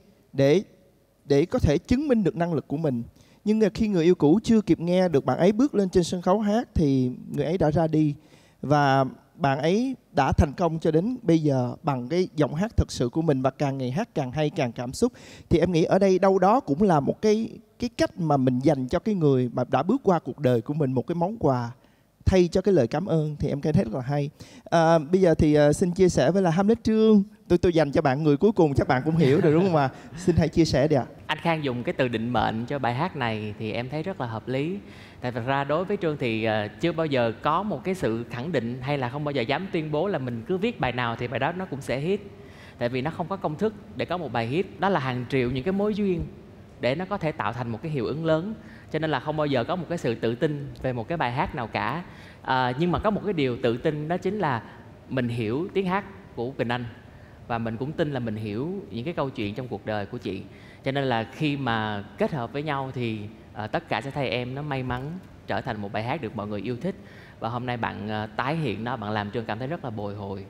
Speaker 5: Để có thể chứng minh được năng lực của mình. Nhưng khi người yêu cũ chưa kịp nghe được bạn ấy bước lên trên sân khấu hát thì người ấy đã ra đi. Và bạn ấy đã thành công cho đến bây giờ bằng cái giọng hát thực sự của mình và càng ngày hát càng hay, càng cảm xúc. Thì em nghĩ ở đây đâu đó cũng là một cái cách mà mình dành cho cái người mà đã bước qua cuộc đời của mình một cái món quà thay cho cái lời cảm ơn. Thì em thấy rất là hay. Bây giờ thì xin chia sẻ với là Hai Lá Trương. Tôi dành cho bạn người cuối cùng, chắc bạn cũng hiểu được đúng không ạ? Xin hãy chia sẻ đi ạ.
Speaker 6: Anh Khang dùng cái từ định mệnh cho bài hát này thì em thấy rất là hợp lý. Tại thật ra đối với Trương thì chưa bao giờ có một cái sự khẳng định hay là không bao giờ dám tuyên bố là mình cứ viết bài nào thì bài đó nó cũng sẽ hit. Tại vì nó không có công thức để có một bài hit. Đó là hàng triệu những cái mối duyên để nó có thể tạo thành một cái hiệu ứng lớn. Cho nên là không bao giờ có một cái sự tự tin về một cái bài hát nào cả. Nhưng mà có một cái điều tự tin đó chính là mình hiểu tiếng hát của Quỳnh Anh. Và mình cũng tin là mình hiểu những cái câu chuyện trong cuộc đời của chị. Cho nên là khi mà kết hợp với nhau thì tất cả sẽ thay em nó may mắn trở thành một bài hát được mọi người yêu thích. Và hôm nay bạn tái hiện nó, bạn làm Trương cảm thấy rất là bồi hồi.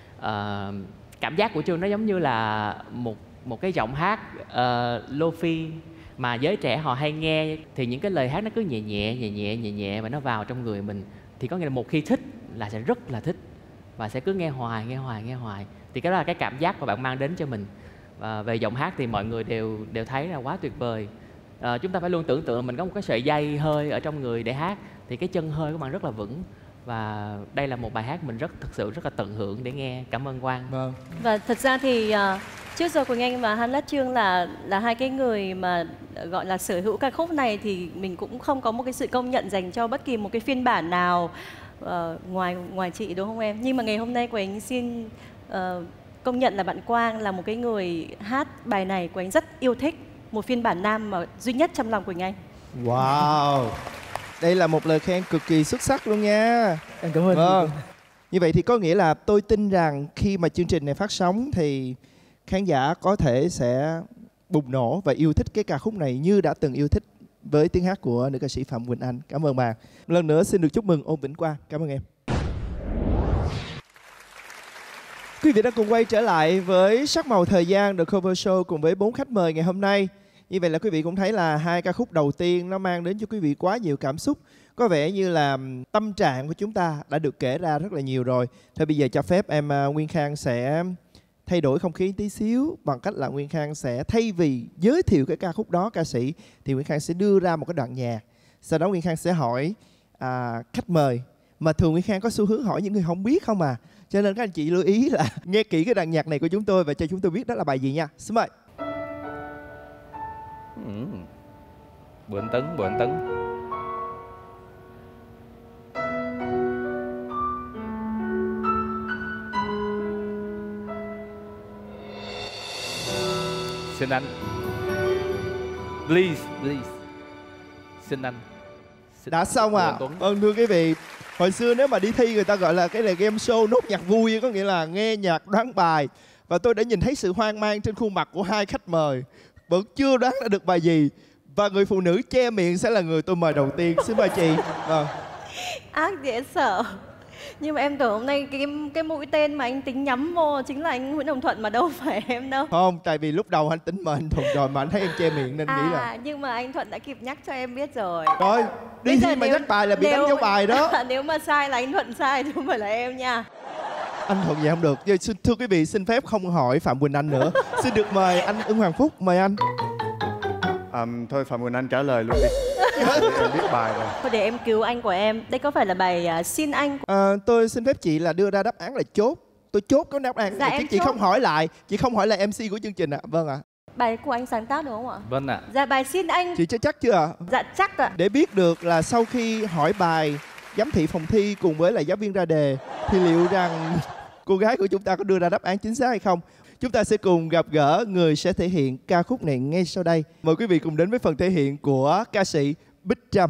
Speaker 6: Cảm giác của Trương nó giống như là một cái giọng hát lo-fi mà giới trẻ họ hay nghe. Thì những cái lời hát nó cứ nhẹ nhẹ và nó vào trong người mình. Thì có nghĩa là một khi thích là sẽ rất là thích và sẽ cứ nghe hoài. Thì cái đó là cái cảm giác mà bạn mang đến cho mình. Và về giọng hát thì mọi người đều thấy là quá tuyệt vời. Chúng ta phải luôn tưởng tượng là mình có một cái sợi dây hơi ở trong người để hát. Thì cái chân hơi của bạn rất là vững. Và đây là một bài hát mình thực sự rất là tận hưởng để nghe. Cảm ơn Quang.
Speaker 5: Vâng.
Speaker 3: Và thật ra thì trước giờ Quỳnh Anh và Hai Lá Trương là hai cái người mà gọi là sở hữu ca khúc này thì mình cũng không có một cái sự công nhận dành cho bất kỳ một cái phiên bản nào ngoài chị đúng không em? Nhưng mà ngày hôm nay Quỳnh Anh xin công nhận là bạn Quang là một cái người hát bài này Quỳnh Anh rất yêu thích. Một phiên bản nam mà duy nhất trong lòng Quỳnh Anh.
Speaker 5: Wow. Đây là một lời khen cực kỳ xuất sắc luôn nha.
Speaker 10: Em cảm ơn.
Speaker 5: Vâng. Như vậy thì có nghĩa là tôi tin rằng khi mà chương trình này phát sóng thì khán giả có thể sẽ bùng nổ và yêu thích cái ca khúc này như đã từng yêu thích với tiếng hát của nữ ca sĩ Phạm Quỳnh Anh. Cảm ơn bạn. Một lần nữa xin được chúc mừng Ôn Vĩnh Quang. Cảm ơn em. Quý vị đã cùng quay trở lại với Sắc Màu Thời Gian The Cover Show cùng với 4 khách mời ngày hôm nay. Như vậy là quý vị cũng thấy là hai ca khúc đầu tiên nó mang đến cho quý vị quá nhiều cảm xúc. Có vẻ như là tâm trạng của chúng ta đã được kể ra rất là nhiều rồi. Thôi bây giờ cho phép em Nguyên Khang sẽ thay đổi không khí tí xíu bằng cách là Nguyên Khang sẽ thay vì giới thiệu cái ca khúc đó ca sĩ thì Nguyên Khang sẽ đưa ra một cái đoạn nhạc. Sau đó Nguyên Khang sẽ hỏi khách mời, mà thường Nguyên Khang có xu hướng hỏi những người không biết không à. Cho nên các anh chị lưu ý là nghe kỹ cái đoạn nhạc này của chúng tôi và cho chúng tôi biết đó là bài gì nha. Xin mời.
Speaker 2: Bộ Anh Tấn. Xin anh. Please. Xin anh.
Speaker 5: Đã xong à? Vâng thưa quý vị, hồi xưa nếu mà đi thi người ta gọi là cái này game show nốt nhạc vui, có nghĩa là nghe nhạc đoán bài. Và tôi đã nhìn thấy sự hoang mang trên khuôn mặt của hai khách mời, vẫn chưa đoán ra được bài gì. Và người phụ nữ che miệng sẽ là người tôi mời đầu tiên. Xin mời chị.
Speaker 3: Ác dễ sợ. Nhưng mà em tưởng hôm nay cái mũi tên mà anh tính nhắm vô chính là anh Nguyễn Hồng Thuận mà đâu phải em đâu.
Speaker 5: Không, tại vì lúc đầu anh tính mời anh Thuận rồi mà anh thấy em che miệng nên nghĩ là...
Speaker 3: Nhưng mà anh Thuận đã kịp nhắc cho em biết rồi.
Speaker 5: Rồi, đi thi mà nhắc bài là bị đánh dấu bài đó.
Speaker 3: Nếu mà sai là anh Thuận sai chứ không phải là em nha.
Speaker 5: Anh Thuận vậy không được. Thưa quý vị, xin phép không hỏi Phạm Quỳnh Anh nữa. Xin được mời anh Ưng Hoàng Phúc, mời anh.
Speaker 7: Thôi Phạm Quỳnh Anh trả lời luôn đi. Em biết bài rồi.
Speaker 3: Thôi để em cứu anh của em. Đây có phải là bài Xin Anh?
Speaker 5: Tôi xin phép chị là đưa ra đáp án là chốt. Tôi chốt có đáp án.
Speaker 3: Dạ,
Speaker 5: chị không hỏi lại. Chị không hỏi lại MC của chương trình ạ. Vâng ạ.
Speaker 3: Bài của anh sáng tác đúng không ạ?
Speaker 2: Vâng ạ.
Speaker 3: Dạ bài Xin Anh.
Speaker 5: Chị chắc chưa ạ?
Speaker 3: Dạ chắc ạ.
Speaker 5: Để biết được là sau khi hỏi bài, giám thị phòng thi cùng với là giáo viên ra đề thì liệu rằng cô gái của chúng ta có đưa ra đáp án chính xác hay không? Chúng ta sẽ cùng gặp gỡ người sẽ thể hiện ca khúc này ngay sau đây. Mời quý vị cùng đến với phần thể hiện của ca sĩ Bích Trâm.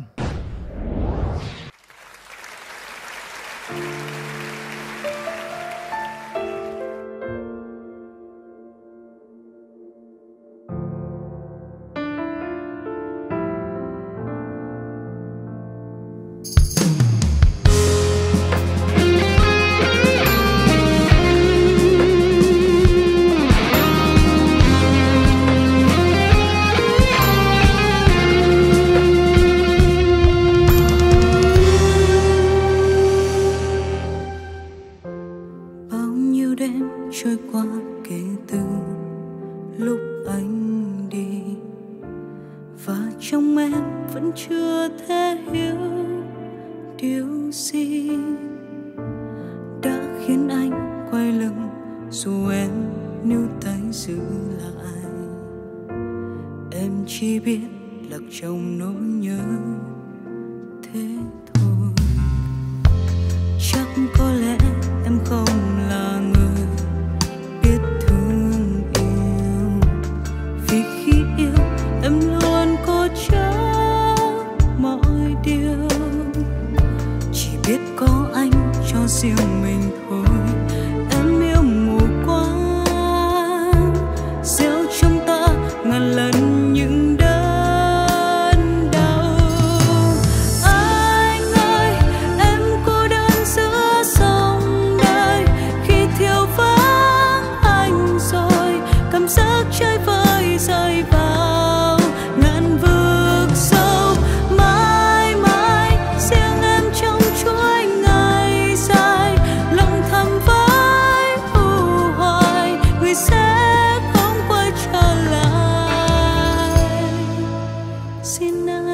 Speaker 8: Trôi qua kể từ lúc anh đi, và trong em vẫn chưa thể hiểu điều gì đã khiến anh quay lưng dù em níu tay giữ lại. Em chỉ biết lạc trong nỗi nhớ thế thôi. Chắc có lẽ em không là người biết thương yêu, vì khi yêu em luôn cố chấp mọi điều. Chỉ biết có anh cho riêng mình thôi. Em yêu mù quáng, gieo trong ta ngàn lần những đớn đau. Anh ơi, em cô đơn giữa dòng đời khi thiếu vắng anh rồi. Cảm giác chơi vơi rơi vào ngàn vực sâu. Mãi mãi riêng em trong chuỗi ngày dài, lòng thầm với u hoài người sẽ không quay trở lại. Xin anh.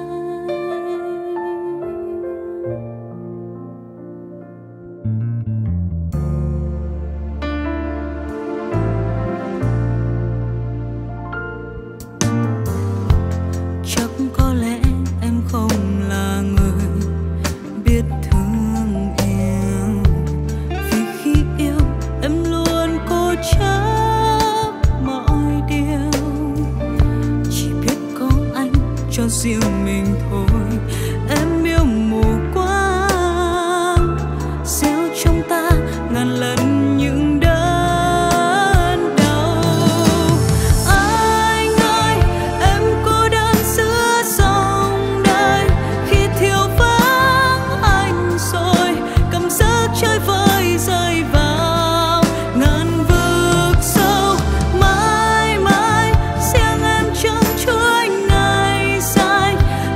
Speaker 8: Chắc có lẽ em không là người biết thương yêu, vì khi yêu em luôn cố chấp mọi điều. Chỉ biết có anh cho riêng mình thôi. Em yêu mù quáng, gieo trong ta ngàn lần những đớn đau. Anh ơi, em cô đơn giữa dòng đời khi thiếu vắng anh rồi. Cảm giác chơi vơi rơi vào ngàn vực sâu. Mãi mãi riêng em trong chuỗi ngày dài,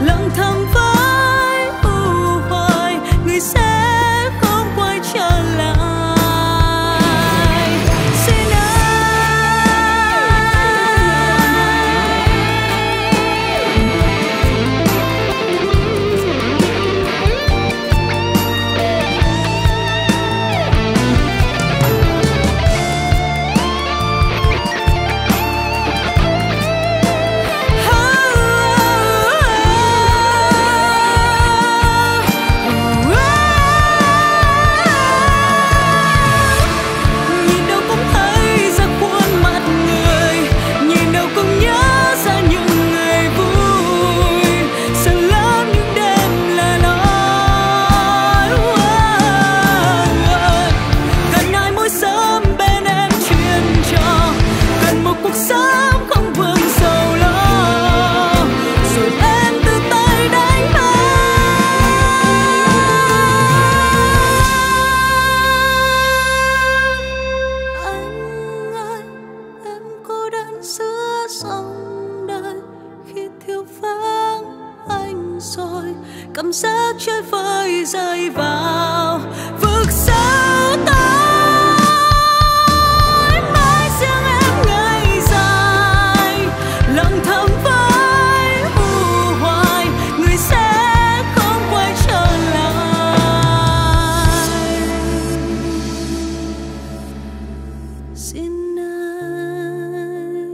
Speaker 8: xin anh.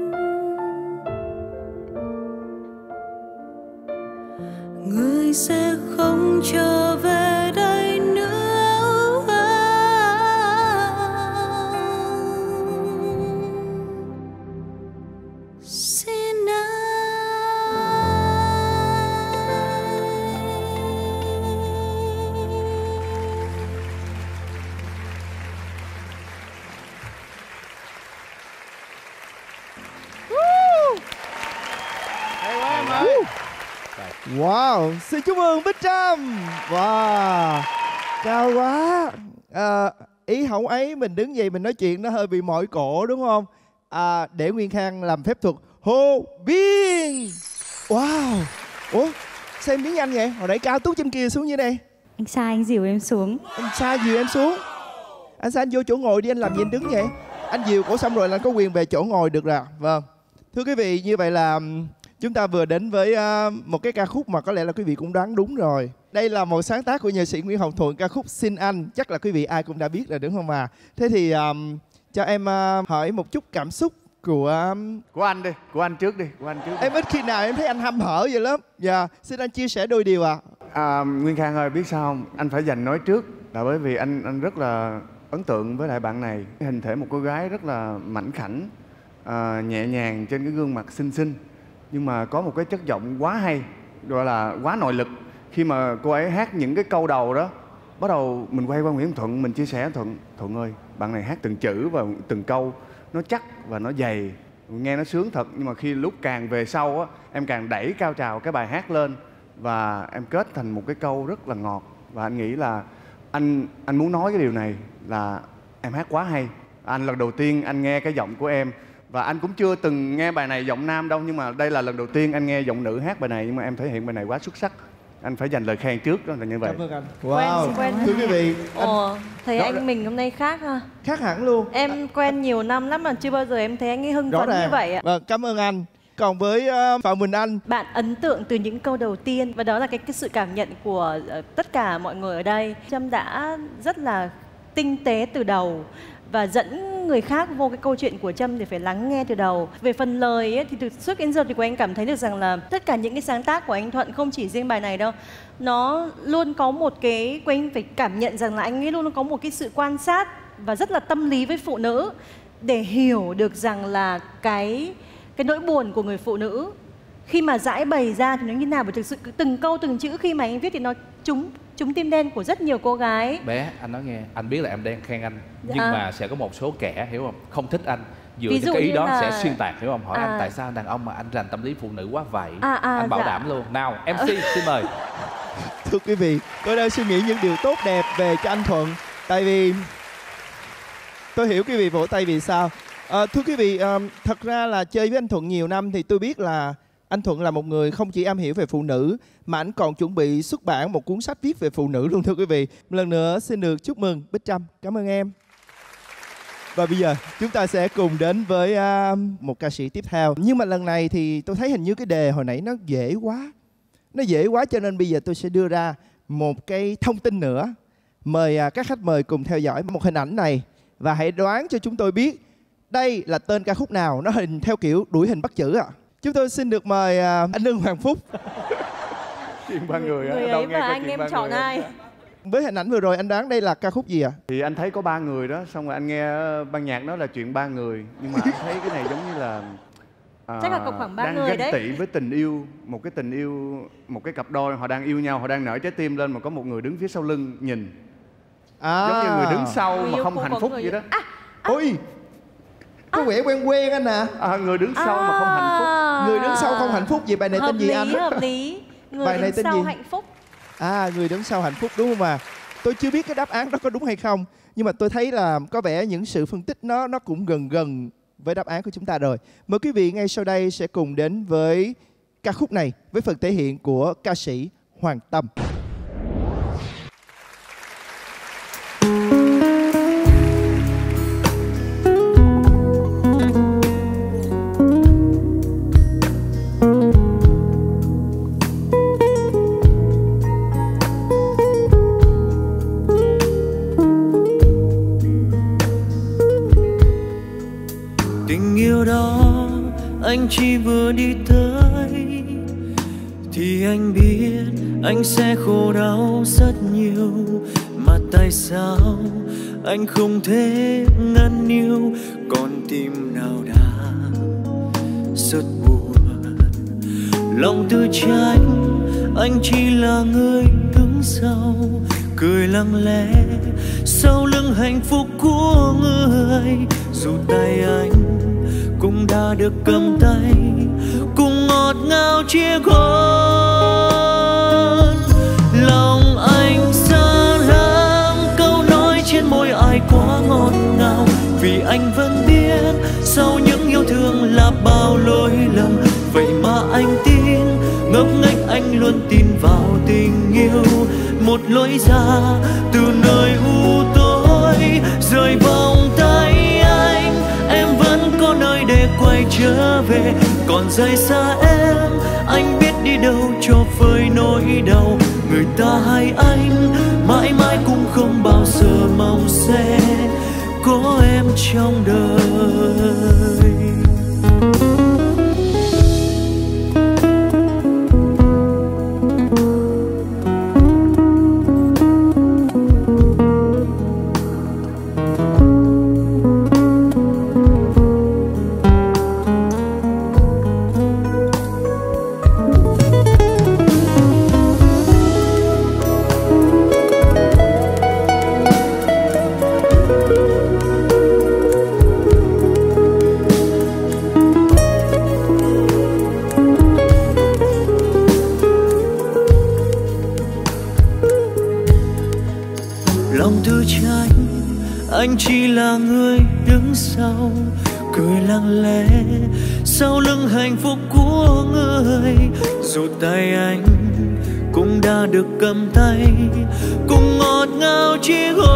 Speaker 8: Người sẽ không trở về đây nữa. Xin anh.
Speaker 5: Wow, xin chúc mừng Bích Trâm. Wow, cao quá. Ý hậu ấy mình đứng dậy mình nói chuyện nó hơi bị mỏi cổ đúng không? Để Nguyên Khang làm phép thuật hô biên. Wow. Ủa, sao em biến nhanh vậy? Hồi nãy cao tút trên kia xuống như đây.
Speaker 3: Anh sai anh dìu em xuống.
Speaker 5: Anh sai dìu em xuống. Anh sai anh vô chỗ ngồi đi, anh làm gì anh đứng vậy? Anh dìu cổ xong rồi là anh có quyền về chỗ ngồi được rồi. Vâng. Thưa quý vị, như vậy là chúng ta vừa đến với một cái ca khúc mà có lẽ là quý vị cũng đoán đúng rồi. Đây là một sáng tác của nhạc sĩ Nguyễn Hồng Thuận, ca khúc Xin Anh. Chắc là quý vị ai cũng đã biết rồi đúng không ạ? Thế thì cho em hỏi một chút cảm xúc của
Speaker 7: anh đi, của anh trước đi,
Speaker 5: Em ít khi nào em thấy anh hăm hở vậy lắm. Dạ, xin anh chia sẻ đôi điều ạ.
Speaker 7: Nguyên Khang ơi, biết sao không? Anh phải dành nói trước là bởi vì anh rất là ấn tượng với lại bạn này. Hình thể một cô gái rất là mảnh khảnh, nhẹ nhàng trên cái gương mặt xinh xinh, nhưng mà có một cái chất giọng quá hay, gọi là quá nội lực. Khi mà cô ấy hát những cái câu đầu đó, bắt đầu mình quay qua Nguyễn Thuận, mình chia sẻ Thuận ơi, bạn này hát từng chữ và từng câu nó chắc và nó dày, nghe nó sướng thật. Nhưng mà khi lúc càng về sau á, em càng đẩy cao trào cái bài hát lên và em kết thành một cái câu rất là ngọt. Và anh nghĩ là anh muốn nói cái điều này là em hát quá hay. Anh lần đầu tiên anh nghe cái giọng của em, và anh cũng chưa từng nghe bài này giọng nam đâu, nhưng mà đây là lần đầu tiên anh nghe giọng nữ hát bài này, nhưng mà em thể hiện bài này quá xuất sắc. Anh phải dành lời khen trước, đó là như vậy.
Speaker 5: Cảm ơn anh. Wow, thưa quý vị.
Speaker 3: Thấy anh mình hôm nay khác ha.
Speaker 5: Khác hẳn luôn.
Speaker 3: Em quen nhiều năm lắm mà chưa bao giờ em thấy anh ấy hưng phấn như vậy ạ.
Speaker 5: Vâng, cảm ơn anh. Còn với Phạm Quỳnh Anh,
Speaker 3: bạn ấn tượng từ những câu đầu tiên và đó là cái sự cảm nhận của tất cả mọi người ở đây. Trâm đã rất là tinh tế từ đầu và dẫn người khác vô cái câu chuyện của Trâm để phải lắng nghe từ đầu. Về phần lời ấy, thì từ suốt đến giờ thì của anh cảm thấy được rằng là tất cả những cái sáng tác của anh Thuận, không chỉ riêng bài này đâu, nó luôn có một cái, của anh phải cảm nhận rằng là anh ấy luôn có một cái sự quan sát và rất là tâm lý với phụ nữ để hiểu được rằng là cái nỗi buồn của người phụ nữ khi mà giải bày ra thì nó như nào. Bởi thực sự từng câu từng chữ khi mà anh viết thì nó trúng tim đen của rất nhiều cô gái.
Speaker 2: Bé, anh nói nghe, anh biết là em đang khen anh, nhưng mà sẽ có một số kẻ, hiểu không, không thích anh, dựa những cái ý đó sẽ xuyên tạc, hiểu không? Hỏi anh tại sao đàn ông mà anh rành tâm lý phụ nữ quá vậy. Anh bảo đảm luôn. Nào, MC xin mời.
Speaker 5: Thưa quý vị, tôi đang suy nghĩ những điều tốt đẹp về cho anh Thuận. Tại vì tôi hiểu quý vị vỗ tay vì sao. Thưa quý vị, thật ra là chơi với anh Thuận nhiều năm thì tôi biết là anh Thuận là một người không chỉ am hiểu về phụ nữ mà anh còn chuẩn bị xuất bản một cuốn sách viết về phụ nữ luôn, thưa quý vị. Một lần nữa xin được chúc mừng Bích Trâm. Cảm ơn em. Và bây giờ chúng ta sẽ cùng đến với một ca sĩ tiếp theo. Nhưng mà lần này thì tôi thấy hình như cái đề hồi nãy nó dễ quá. Nó dễ quá cho nên bây giờ tôi sẽ đưa ra một cái thông tin nữa. Mời các khách mời cùng theo dõi một hình ảnh này và hãy đoán cho chúng tôi biết đây là tên ca khúc nào. Nó hình theo kiểu đuổi hình bắt chữ ạ. Chúng tôi xin được mời anh Lương Hoàng Phúc.
Speaker 7: Chuyện ba người á.
Speaker 3: Người ấy và anh em chọn ai?
Speaker 5: Với hình ảnh vừa rồi anh đoán đây là ca khúc gì ạ?
Speaker 7: Thì anh thấy có ba người đó, xong rồi anh nghe ban nhạc đó là chuyện ba người, nhưng mà anh thấy cái này giống như là
Speaker 3: chắc là khoảng ba
Speaker 7: đang
Speaker 3: người
Speaker 7: ganh
Speaker 3: đấy.
Speaker 7: tị với tình yêu, một cái tình yêu, một cái cặp đôi họ đang yêu nhau, họ đang nở trái tim lên mà có một người đứng phía sau lưng nhìn. Giống như người đứng sau mà không hạnh phúc vậy đó.
Speaker 5: Ôi, có vẻ quen quen anh à.
Speaker 7: Người đứng sau mà không hạnh phúc.
Speaker 5: Người đứng sau không hạnh phúc, vậy bài này tên gì anh?
Speaker 3: Hợp lý. Người
Speaker 5: bài này
Speaker 3: đứng
Speaker 5: tên
Speaker 3: sau
Speaker 5: gì?
Speaker 3: hạnh phúc.
Speaker 5: Người đứng sau hạnh phúc đúng không ạ? Tôi chưa biết cái đáp án đó có đúng hay không, nhưng mà tôi thấy là có vẻ những sự phân tích nó cũng gần với đáp án của chúng ta rồi. Mời quý vị ngay sau đây sẽ cùng đến với ca khúc này với phần thể hiện của ca sĩ Hoàng Tâm.
Speaker 4: Tình yêu đó anh chỉ vừa đi tới thì anh biết anh sẽ khổ đau rất nhiều. Mà tại sao anh không thể ngăn níu con tim nào đã rất buồn. Lòng tự trách anh chỉ là người đứng sau, cười lặng lẽ sau lưng hạnh phúc của người. Dù tay anh cũng đã được cầm tay, cùng ngọt ngào chia khôn. Lòng anh xa lắm, câu nói trên môi ai quá ngọt ngào. Vì anh vẫn biết sau những yêu thương là bao lỗi lầm. Vậy mà anh tin, ngốc nghếch anh luôn tin vào tình yêu. Một lối ra từ nơi u tối, rời vòng tay anh, em vẫn có nơi để quay trở về. Còn rời xa em, anh biết đi đâu cho vơi nỗi đau. Người ta hay anh mãi mãi cũng không bao giờ mong sẽ có em trong đời. Anh chỉ là người đứng sau, cười lặng lẽ sau lưng hạnh phúc của người. Dù tay anh cũng đã được cầm tay, cùng ngọt ngào chia khôn.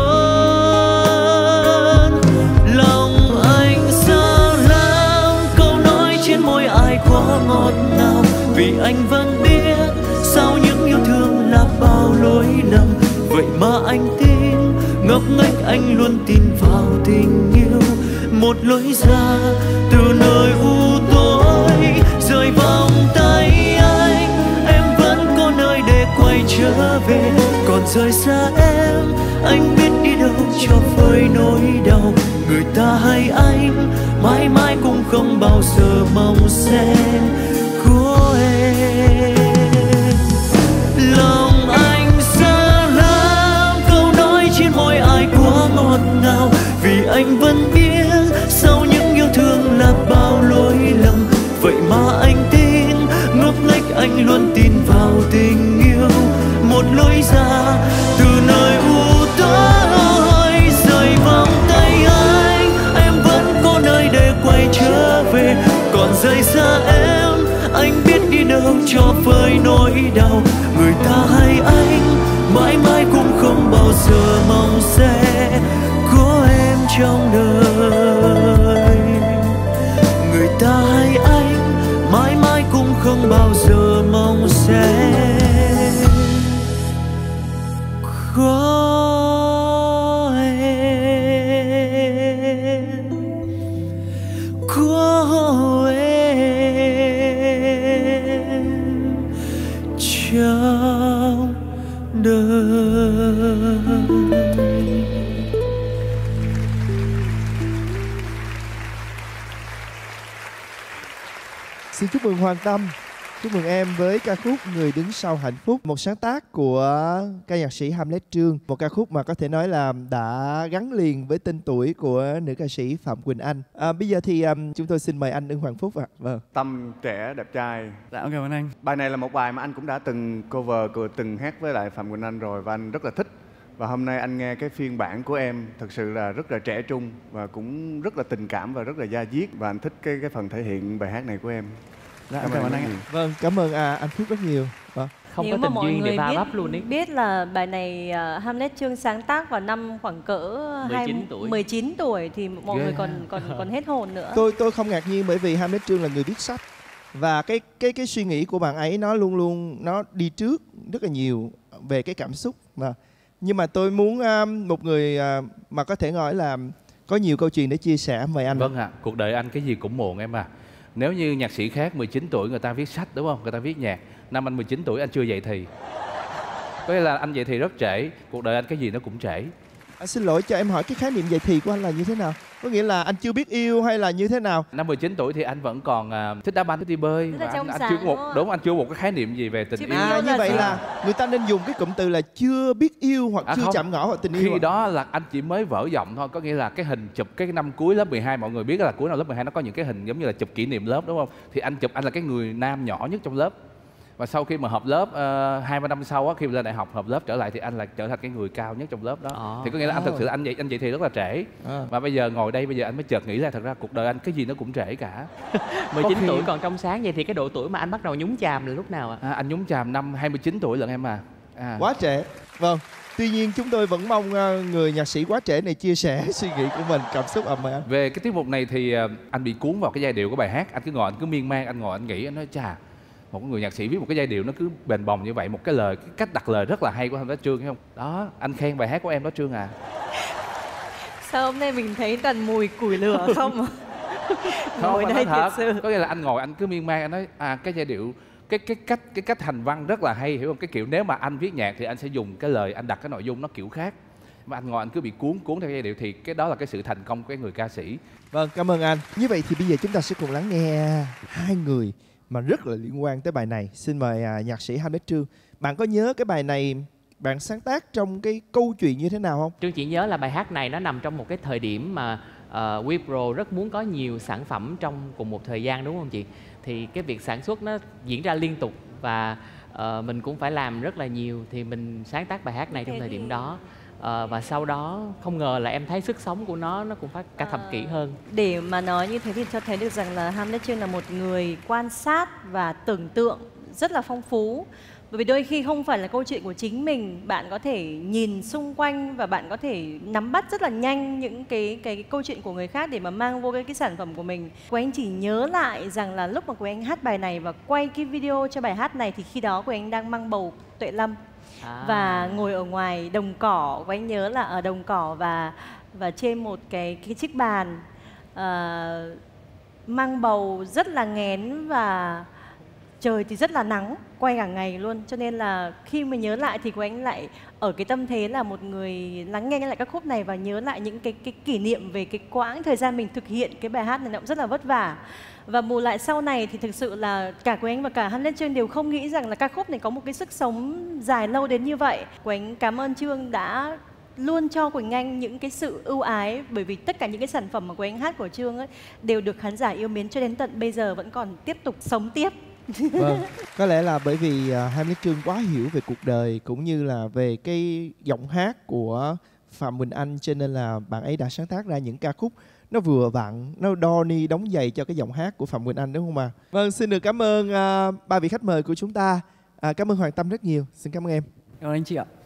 Speaker 4: Lòng anh xa lắm, câu nói trên môi ai quá ngọt ngào. Vì anh vẫn biết sau những yêu thương là bao lỗi lầm. Vậy mà anh tin, ngốc nghếch anh luôn tin vào tình yêu. Một lối ra từ nơi u tối, rời vòng tay anh, em vẫn có nơi để quay trở về. Còn rời xa em, anh biết đi đâu cho vơi nỗi đau. Người ta hay anh mãi mãi cũng không bao giờ mong sẽ có em. Lòng anh xa lắm, câu nói trên môi ai quá ngọt ngào. Vì anh vẫn biết sau những yêu thương là bao lỗi lầm. Vậy mà anh tin, ngốc nghếch anh luôn tin vào tình yêu. Một lối ra từ nơi u tối, rời vòng tay anh, em vẫn có nơi để quay trở về. Còn rời xa em, anh biết đi đâu cho vơi nỗi đau. Người ta hay anh mãi mãi cũng không bao giờ mong sẽ có em trong đời. Người ta hay anh mãi mãi cũng không bao giờ mong sẽ có em, có em trong đời.
Speaker 5: Xin chúc mừng Hoàng Tâm, chúc mừng em với ca khúc Người Đứng Sau Hạnh Phúc. Một sáng tác của ca nhạc sĩ Hamlet Trương. Một ca khúc mà có thể nói là đã gắn liền với tên tuổi của nữ ca sĩ Phạm Quỳnh Anh. Bây giờ thì chúng tôi xin mời anh Ưng Hoàng Phúc ạ. Vâng.
Speaker 7: Tâm trẻ đẹp trai.
Speaker 10: Dạ, cảm ơn anh.
Speaker 7: Bài này là một bài mà anh cũng đã từng cover, từng hát với lại Phạm Quỳnh Anh rồi và anh rất là thích. Và hôm nay anh nghe cái phiên bản của em thật sự là rất là trẻ trung và cũng rất là tình cảm và rất là da diết. Và anh thích cái phần thể hiện bài hát này của em.
Speaker 10: Dạ, cảm ơn anh ạ.
Speaker 5: Vâng, cảm ơn anh Phúc rất nhiều. Vâng.
Speaker 6: Không
Speaker 3: Nếu
Speaker 6: có tình duyên để va vấp luôn ấy.
Speaker 3: Biết là bài này Hamlet Trương sáng tác vào năm khoảng cỡ 19 tuổi thì mọi người còn hết hồn nữa.
Speaker 5: Tôi không ngạc nhiên bởi vì Hamlet Trương là người viết sách và cái suy nghĩ của bạn ấy nó luôn luôn nó đi trước rất là nhiều về cái cảm xúc mà. Nhưng mà tôi muốn một người mà có thể nói là có nhiều câu chuyện để chia sẻ, mời anh.
Speaker 2: Vâng ạ, cuộc đời anh cái gì cũng muộn em à. Nếu như nhạc sĩ khác 19 tuổi người ta viết sách đúng không? Người ta viết nhạc. Năm anh 19 tuổi anh chưa dậy thì. Có nghĩa là anh dậy thì rất trễ, cuộc đời anh cái gì nó cũng trễ.
Speaker 5: Anh xin lỗi cho em hỏi cái khái niệm dậy thì của anh là như thế nào? Có nghĩa là anh chưa biết yêu hay là như thế nào?
Speaker 2: Năm 19 tuổi thì anh vẫn còn thích đá banh, thích đi bơi. Và anh chưa có anh chưa có một cái khái niệm gì về tình yêu.
Speaker 5: Như vậy là người ta nên dùng cái cụm từ là chưa biết yêu hoặc chưa chạm ngõ vào tình yêu.
Speaker 2: Khi đó là anh chỉ mới vỡ giọng thôi. Có nghĩa là cái hình chụp cái năm cuối lớp 12, mọi người biết là cuối năm lớp 12 nó có những cái hình giống như là chụp kỷ niệm lớp đúng không? Thì anh chụp anh là cái người nam nhỏ nhất trong lớp. Và sau khi mà hợp lớp 2-3 năm sau á, khi lên đại học hợp lớp trở lại thì anh là trở thành cái người cao nhất trong lớp đó. Thì có nghĩa là anh thực sự anh dậy thì rất là trễ. Và bây giờ ngồi đây bây giờ anh mới chợt nghĩ là thật ra cuộc đời anh cái gì nó cũng trễ cả.
Speaker 6: 19 tuổi còn trong sáng vậy thì cái độ tuổi mà anh bắt đầu nhúng chàm là lúc nào ạ?
Speaker 2: Anh nhúng chàm năm 29 tuổi lận em à.
Speaker 5: Quá trễ. Vâng. Tuy nhiên chúng tôi vẫn mong người nhạc sĩ quá trễ này chia sẻ suy nghĩ của mình, cảm xúc mời anh.
Speaker 2: Về cái tiết mục này thì anh bị cuốn vào cái giai điệu của bài hát. Anh cứ ngồi anh cứ miên man, anh ngồi anh nghĩ, anh nói chà, một người nhạc sĩ viết một cái giai điệu nó cứ bền bồng như vậy, một cái lời, cái cách đặt lời rất là hay của anh đó Trương, thấy không? Đó, anh khen bài hát của em đó Trương à.
Speaker 3: Sao hôm nay mình thấy toàn mùi củi lửa không?
Speaker 2: Ngồi đây thật sự. Có nghĩa là anh ngồi anh cứ miên man, anh nói cái giai điệu, cái cách hành văn rất là hay, hiểu không? Cái kiểu nếu mà anh viết nhạc thì anh sẽ dùng cái lời, anh đặt cái nội dung nó kiểu khác. Mà anh ngồi anh cứ bị cuốn theo giai điệu thì cái đó là cái sự thành công của cái người ca sĩ.
Speaker 5: Vâng, cảm ơn anh. Như vậy thì bây giờ chúng ta sẽ cùng lắng nghe hai người mà rất là liên quan tới bài này. Xin mời nhạc sĩ Hamlet Trương. Bạn có nhớ cái bài này bạn sáng tác trong cái câu chuyện như thế nào không?
Speaker 6: Trương chỉ nhớ là bài hát này nó nằm trong một cái thời điểm mà Wipro rất muốn có nhiều sản phẩm trong cùng một thời gian, đúng không chị? Thì cái việc sản xuất nó diễn ra liên tục và mình cũng phải làm rất là nhiều. Thì mình sáng tác bài hát này trong thời điểm đó. Và sau đó không ngờ là em thấy sức sống của nó cũng phải cả thập kỷ hơn.
Speaker 3: Để mà nói như thế thì cho thấy được rằng là Hamlet Trương là một người quan sát và tưởng tượng rất là phong phú. Bởi vì đôi khi không phải là câu chuyện của chính mình, bạn có thể nhìn xung quanh và bạn có thể nắm bắt rất là nhanh những cái câu chuyện của người khác để mà mang vô cái sản phẩm của mình. Cô anh chỉ nhớ lại rằng là lúc mà cô anh hát bài này và quay cái video cho bài hát này thì khi đó cô anh đang mang bầu Tuệ Lâm. Và ngồi ở ngoài đồng cỏ, anh nhớ là ở đồng cỏ và trên một cái chiếc bàn mang bầu rất là nghén và trời thì rất là nắng, quay cả ngày luôn. Cho nên là khi mà nhớ lại thì của anh lại ở cái tâm thế là một người lắng nghe lại các khúc này và nhớ lại những cái kỷ niệm về cái quãng thời gian mình thực hiện cái bài hát này, nó cũng rất là vất vả. Và bù lại sau này thì thực sự là cả Quỳnh Anh và cả Hamlet Trương đều không nghĩ rằng là ca khúc này có một cái sức sống dài lâu đến như vậy. Quỳnh Anh cảm ơn Trương đã luôn cho Quỳnh Anh những cái sự ưu ái, bởi vì tất cả những cái sản phẩm mà Quỳnh Anh hát của Trương ấy đều được khán giả yêu mến cho đến tận bây giờ vẫn còn tiếp tục sống tiếp.
Speaker 5: Vâng, có lẽ là bởi vì Hamlet Trương quá hiểu về cuộc đời cũng như là về cái giọng hát của Phạm Quỳnh Anh, cho nên là bạn ấy đã sáng tác ra những ca khúc nó vừa vặn, nó đo ni đóng giày cho cái giọng hát của Phạm Quỳnh Anh, đúng không ạ? Vâng, xin được cảm ơn ba vị khách mời của chúng ta. Cảm ơn Hoàng Tâm rất nhiều. Xin cảm ơn em.
Speaker 10: Cảm ơn anh chị ạ.